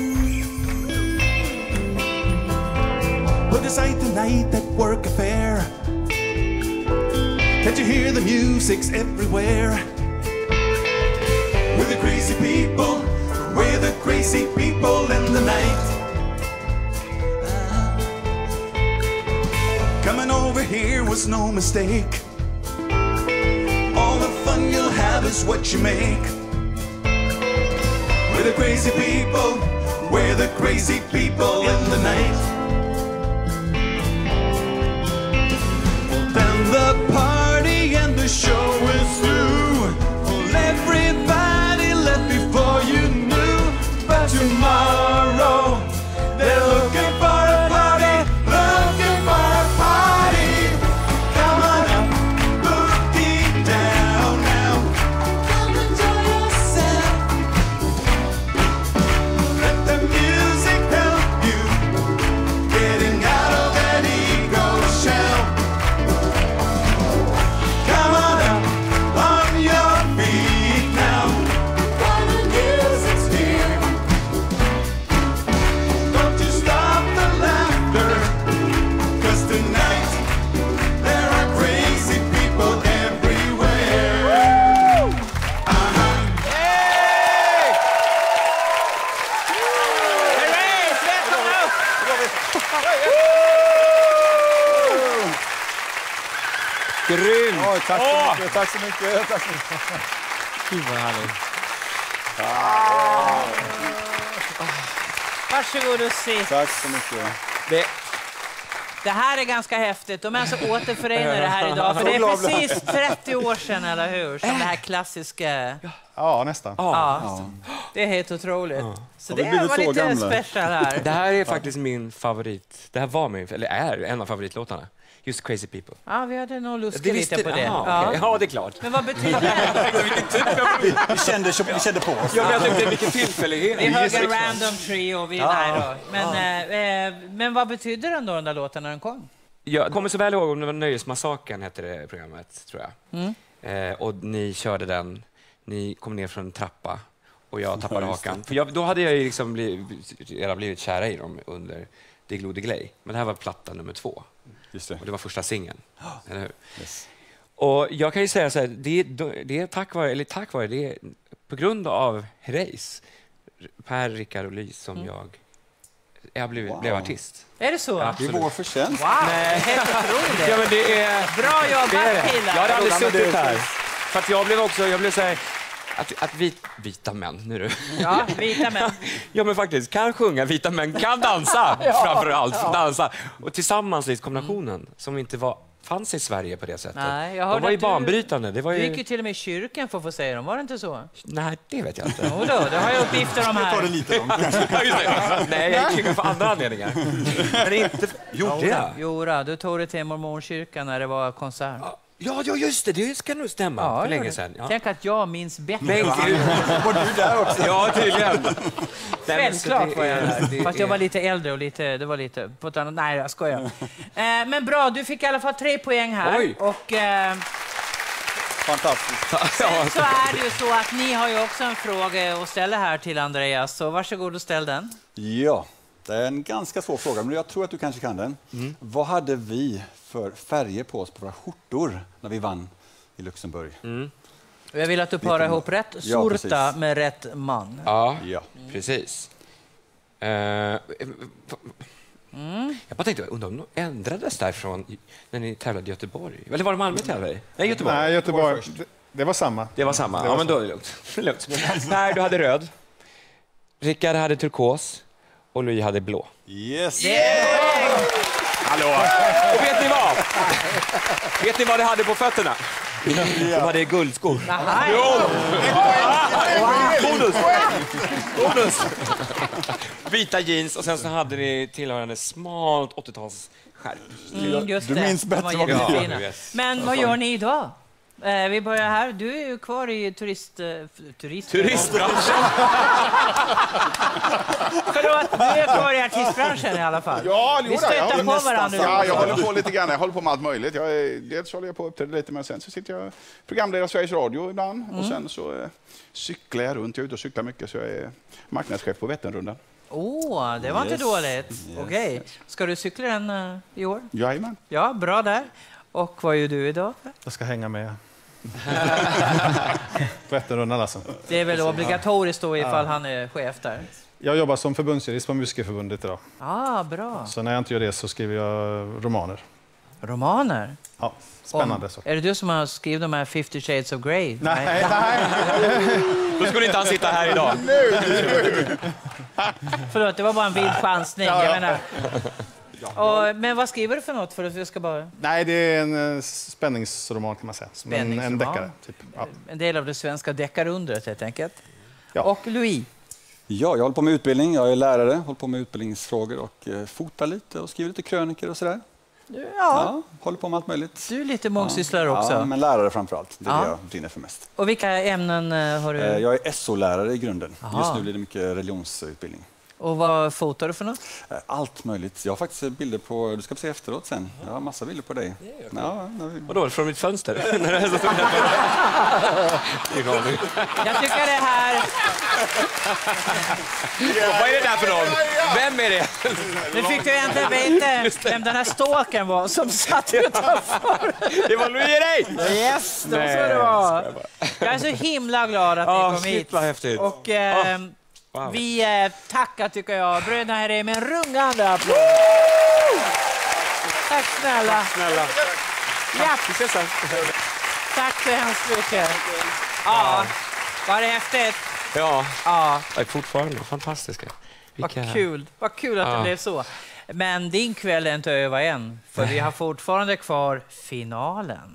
Put aside the night at work affair. Can't you hear the music's everywhere? With the crazy people, with the crazy people in the night. Coming over here was no mistake. All the fun you'll have is what you make. With the crazy people, with the crazy people in the night. Then the party and the show is through. Well, everybody left before you knew. But tomorrow, they're looking for a party, looking for a party. Come on up, boogie down now. Come enjoy yourself. Let the music help you getting out of that ego shell. Come on up on your feet now. While the music's here, don't you stop the laughter. 'Cause tonight there are crazy people everywhere. Uh-huh. Herreys, välkomna upp! Grymt! Oj, tack, så Åh! mycket, tack så mycket. Tack så mycket. Gud vad härligt. Ah. Varsågod och sitt. Tack så mycket. Det, det här är ganska häftigt. De är så återförenade här idag. För det är precis trettio år sedan, eller hur? Som det här klassiska... Ja, nästan. Ja. Ja. Det är helt otroligt. Ja. Så det var så lite gamla. special här. det här är faktiskt min favorit. Det här var min, eller är en av favoritlåtarna. Just Crazy People. Ja, vi hade nog luskat lite på det. Aha, okay. Ja, det är klart. Men vad betyder det? Vilken typ av... Vi kände, vi kände på oss. Ja, men jag tänkte, vilken tillfällighet. Vi hörde en random trio. Vi ja. Nej då. Men, ja. eh, men vad betyder den då, den där låten, när den kom? Jag kommer så väl ihåg om det var Nöjesmassakern, hette det programmet, tror jag. Mm. Eh, och ni körde den. Ni kom ner från en trappa och jag tappade ja, hakan. För jag, då hade jag ju liksom blivit, jag blivit kära i dem under Diggiloo Diggiley. Men det här var platta nummer två. Just det. Och det var första singeln. Oh. Eller hur? Yes. Och jag kan ju säga så här, det, det är tack vare, eller tack vare, det är på grund av Herreys, Per, Rickard och Lys som mm. jag, jag blev, wow. blev artist. Är det så? Ja, det är vår förtjänst. Wow, helt otroligt. Ja, men det är, bra jobbat, killar. Jag hade aldrig suttit här. För att jag blev också, jag blev så här, att, att vit, vita män, nu du. Ja, vita män. Ja, men faktiskt, kan sjunga, vita män kan dansa, ja, framför allt. Ja. Dansa. Och tillsammans i kombinationen, mm. som inte var, fanns i Sverige på det sättet. Nej, jag De var ju banbrytande. Det var ju... Du gick ju till och med i kyrkan för att få säga dem, var det inte så? Nej, det vet jag inte. Jo då, det har jag uppgifter om här. Jag tar det lite om. Nej, jag gick för andra anledningar. Men inte... Gjorde jag? Jo då, du tog det till mormonkyrkan när det var konsert. Ja, ja, just det. Det ska nog stämma. Ja, för länge sedan. Ja. Tänk att jag minns bättre. Men, var du där också? Ja, tydligen. Självklart var jag där. Fast jag var lite äldre och lite... Det var lite... På ett annat, nej, jag skojar. eh, men bra, du fick i alla fall tre poäng här. Oj. Och... Eh, fantastiskt. Sen så är det ju så att ni har ju också en fråga att ställa här till Andreas. Så varsågod och ställ den. Ja, det är en ganska svår fråga, men jag tror att du kanske kan den. Mm. Vad hade vi för färger på oss på våra skjortor när vi vann i Luxemburg? Mm. Jag vill att du parar ihop rätt sorta ja, med rätt man. Ja, ja. Precis. Uh, mm. Jag bara tänkte, undrar om de ändrades därifrån när ni tävlade i Göteborg? Eller var det Malmö tävlade? Nej, Göteborg. Nej, Göteborg. Det, det var samma. Det var samma. Det var ja, men då är det lugnt. lugnt. Nej, du hade röd. Rickard hade turkos. Och Louis hade blå. Yes! Yeah! Hallå! Och vet ni vad? Vet ni vad de hade på fötterna? De hade guldskor. Jo! Bonus! Bonus! Vita jeans och sen så hade ni tillhörande smalt åttio-tals skärp. Mm, just du det. minns bättre vad ja, vi gör. Men vad gör ni idag? Eh, vi börjar här. Du är ju kvar i turist... Uh, turist turistbranschen. Förlåt, du är kvar i artistbranschen i alla fall. Ja, vi stöter på varandra. Ja, jag håller på lite grann. Jag håller på med allt möjligt. Jag är, dels håller jag på att uppträda lite, men sen så sitter jag programledare Sveriges Radio ibland. Mm. Och sen så eh, cyklar jag runt. Jag är ute och cyklar mycket, så jag är marknadschef på Vätternrundan. Åh, oh, det var yes. inte dåligt. Yes. Okej. Okay. Ska du cykla den uh, i år? Jajamän. Ja, bra där. Och vad gör du idag? Jag ska hänga med. På Vätternrundan alltså. Det är väl obligatoriskt då ifall ja. han är chef där? Jag jobbar som förbundsjurist på Musikerförbundet idag. Ah, bra. Så när jag inte gör det så skriver jag romaner. Romaner? Ja, spännande. Om, är det du som har skrivit de här fifty shades of Grey? Nej, nej. nej. Då skulle inte han sitta här idag. Förlåt, det var bara en vild chansning. Ja, ja. Jag menar. Och, men vad skriver du för något? För att jag ska bara... Nej, det är en uh, spänningsroman kan man säga. Som en, en deckare. Typ. Ja. En del av det svenska deckarundret helt enkelt. Ja. Och Louis? Ja, jag håller på med utbildning. Jag är lärare, håller på med utbildningsfrågor och uh, fotar lite och skriver lite kröniker och sådär. Ja. ja. Håller på med allt möjligt. Du är lite mångsysslare ja. också. Ja, men lärare framför allt. Det är ja. det jag brinner för mest. Och vilka ämnen uh, har du? Uh, jag är S O-lärare i grunden. Aha. Just nu blir det mycket religionsutbildning. Och vad fotar du för något? Allt möjligt. Jag har faktiskt bilder på... Du ska se efteråt sen. Jag har massa bilder på dig. Ja, och då från mitt fönster? Jag tycker det här... Vad är det där för någon? Vem är det? Nu fick du äntligen veta vem den här stalken var som satt utanför. Det var Louis Rey! Yes, det var så det var. Jag är så himla glad att ni kom hit. Vad häftigt. Och... Eh, Wow. Vi eh, tackar tycker jag. Bröderna här är med en rungande applåd. Tack snälla. Tack snälla. Ja. Tack så hemskt mycket. Ja, Var det häftigt? Ja, Ja. det är fortfarande fantastiska. Vilka... Vad kul. Vad kul att Ja. det blev så. Men din kväll är inte över än. För vi har fortfarande kvar finalen.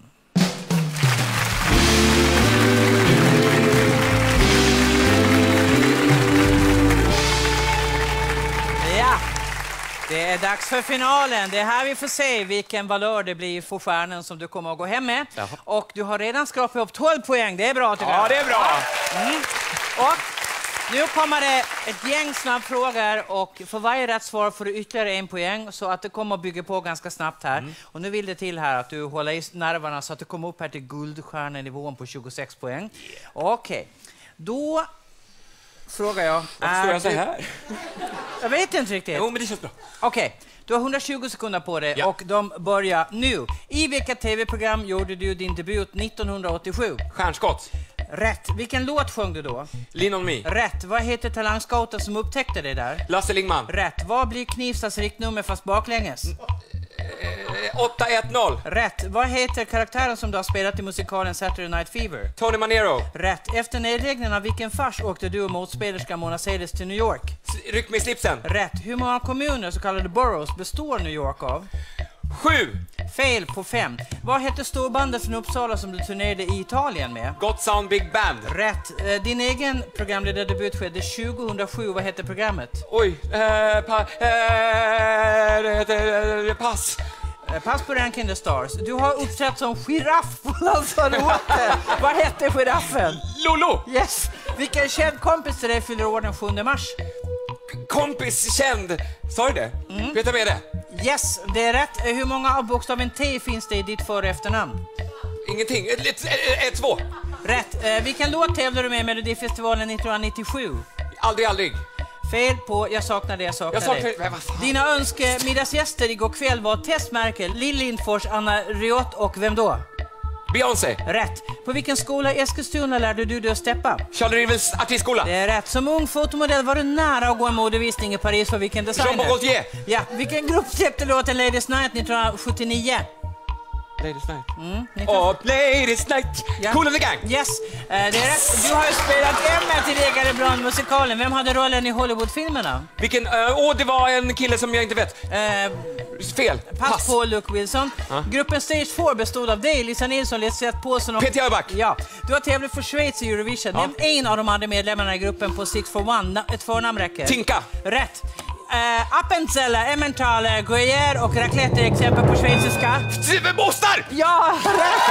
Ja, det är dags för finalen. Det är här vi får se vilken valör det blir för stjärnan som du kommer att gå hem med. Jaha. Och du har redan skrapat upp tolv poäng. Det är bra tycker jag. Ja, det är bra. Mm. Och nu kommer det ett gäng snabbfrågor och för varje rätt svar får du ytterligare en poäng så att det kommer att bygga på ganska snabbt här. Mm. Och nu vill det till här att du håller i nerverna så att du kommer upp här till guldstjärnenivån på tjugosex poäng. Yeah. Okej, okay. Då frågar jag... Varför står jag så här? Jag vet inte riktigt. Jo, men det känns bra. Okej, okay. Du har hundratjugo sekunder på det ja. Och de börjar nu. I vilka tv-program gjorde du din debut nittonhundraåttiosju? Stjärnskott. Rätt. Vilken låt sjöng du då? Lean on me. Rätt. Vad heter talangscouten som upptäckte det där? Lasse Lingman. Rätt. Vad blir Knivstas riktnummer fast baklänges? Eh, åtta ett noll. Rätt. Vad heter karaktären som du har spelat i musikalen Saturday Night Fever? Tony Manero. Rätt. Efter nedläggningen av vilken fars åkte du och motspelerska Mona Sahlins till New York? S- ryck med slipsen. Rätt. Hur många kommuner, så kallade boroughs, består New York av? Sju. Fel på fem. Vad hette storbandet från Uppsala som du turnerade i Italien med? Gott Sound Big Band. Rätt. Din egen programledardebut skedde tjugohundrasju. Vad hette programmet? Oj, eh, pa, eh, pass. Pass på Ranking the Stars. Du har uppträtt som giraff på Lanzarote. Vad hette giraffen? Lolo. Yes. Vilken känd kompis till dig fyller år den sjunde mars? Kompis känd. Sa du det? Mm. Vet jag med det? Yes, det är rätt. Hur många av bokstaven T finns det i ditt för- och efternamn? Ingenting. Ett, ett, ett, ett, två. Rätt. Vilken låt tävlade du med i Melodifestivalen nittonhundranittiosju? Aldrig, aldrig. Fel på Jag saknar det, jag saknar, jag saknar dig. Men vad fan? Dina önskemiddagsgäster igår kväll var Tess Merkel, Lill Lindfors, Anna Riot och vem då? Beyoncé. Rätt. På vilken skola i Eskilstuna lärde du dig att steppa? Charles Rivels artistskola. Det är rätt. Som ung fotomodell var du nära att gå en modevisning i Paris för vilken designer? Jean Paul Gaultier. Ja. Vilken grupp släppte låten Ladies Night nittonhundrasjuttionio? Ladies Night. Mm, oh, Ladies Night. Ja. Cool of the Gang. Yes, uh, det är rätt. Du har ju spelat Emma till Egare Brand musikalen. Vem hade rollen i Hollywoodfilmerna? Vilken? Åh, uh, oh, det var en kille som jag inte vet. Uh, Fel. Pass, Pass på Luke Wilson. Uh. Gruppen Stage four bestod av dig, Lisa Nilsson, Lisette Paulsson och... Peter Jöback. Ja. Du har tävlat för Schweiz i Eurovision. Ja. Nämn en av de andra medlemmarna i gruppen på Six for One. Ett förnamn räcker. Tinka. Rätt. Uh, Appenzell, Emmentaler, Gruyère och raclette är exempel på schweiziska. Ostar! Ja, rätt!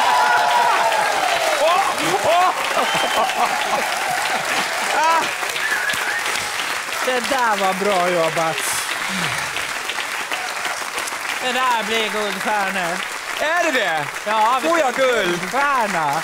oh, oh. ah. Det där var bra jobbat. Det där blir guldstjärnor. Är det det? Ja, får jag guldstjärna?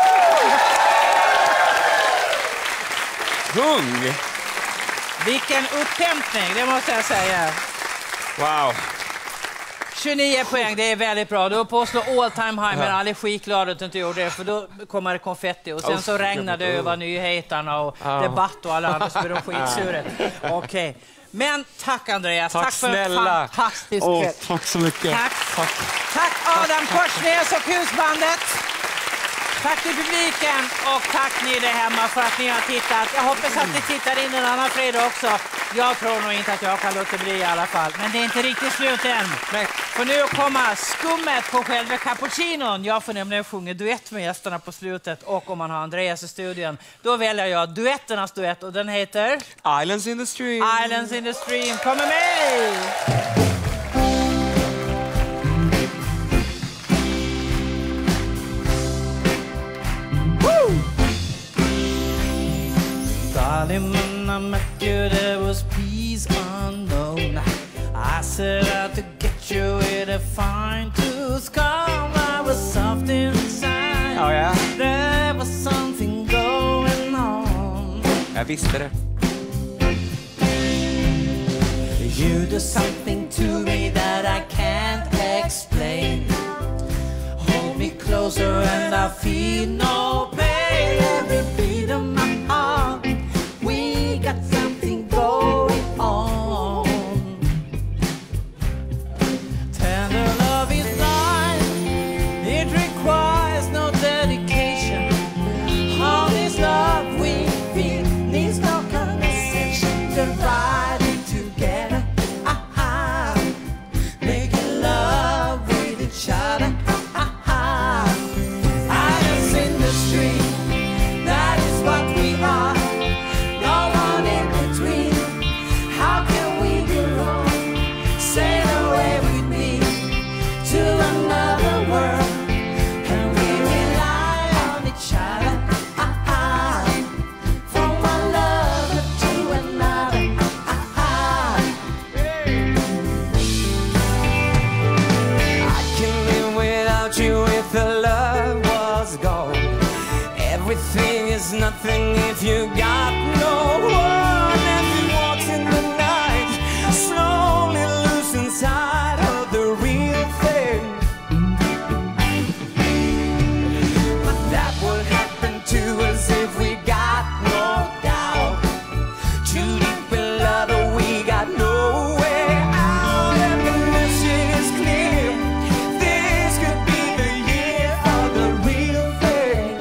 Hung. Vilken upphämtning, det måste jag säga. Wow. tjugonio poäng, det är väldigt bra. Du påslår all time high, men alla är skitglada att du inte gjorde det, för då kommer det konfetti och sen oh, så regnar det över nyheterna och oh. debatt och alla andra som blir de skitsuret. Okej. Okay. Men tack Andreas, tack, tack för snälla. en fantastisk oh, kväll. Tack så mycket. Tack, tack. tack Adam Korsnäs och husbandet. Tack till publiken och tack ni där hemma för att ni har tittat. Jag hoppas att ni tittar in en annan fredag också. Jag tror nog inte att jag kan låta bli i alla fall. Men det är inte riktigt slut än. Nej. För nu kommer skummet på själva cappuccinon. Jag får nämligen sjunga duett med gästerna på slutet. Och om man har Andreas i studion, då väljer jag duetternas duett. Och den heter... Islands in the Stream. Islands in the Stream. Kommer med! Darling, when I met you, there was peace unknown. I set out to get you with a fine tooth comb. I was soft inside. Oh, yeah. There was something going on. Jag visste det. You do something to me that I can't explain. Hold me closer and I feel no pain. Every beat of my heart, we got something going on. Tender love is blind, it requires no dedication. All this love is nothing if you got no one. As he walks in the night, slowly losing sight of the real thing. But that would happen to us if we got no doubt. Too deep in love, we got no way out. And the message is clear. This could be the year of the real thing.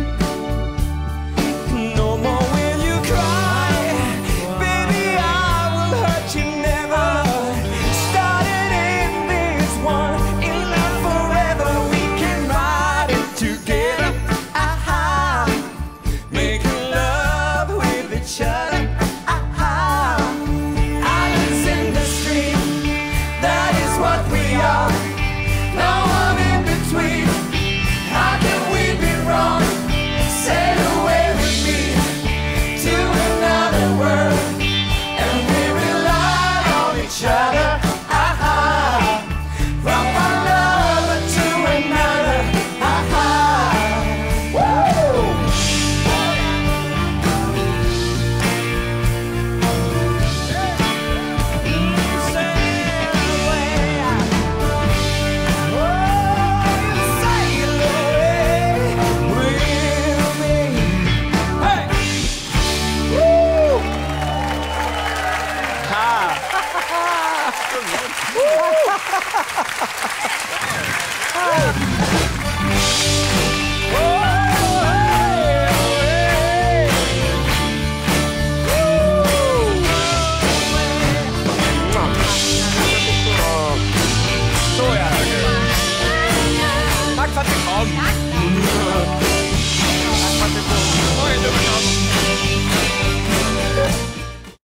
No more will you cry, baby, I will hurt you never. Started in this one, in love forever, we can ride it together. Aha, making love with each other. Aha, islands in the stream, that is what we are. No one in between. How can we be wrong? Sail away with me to another world, and we rely on each other. Aha, from one lover to another. Aha, woo! Sail away, oh, sail away with me. Hey, woo! Tack för att du kom.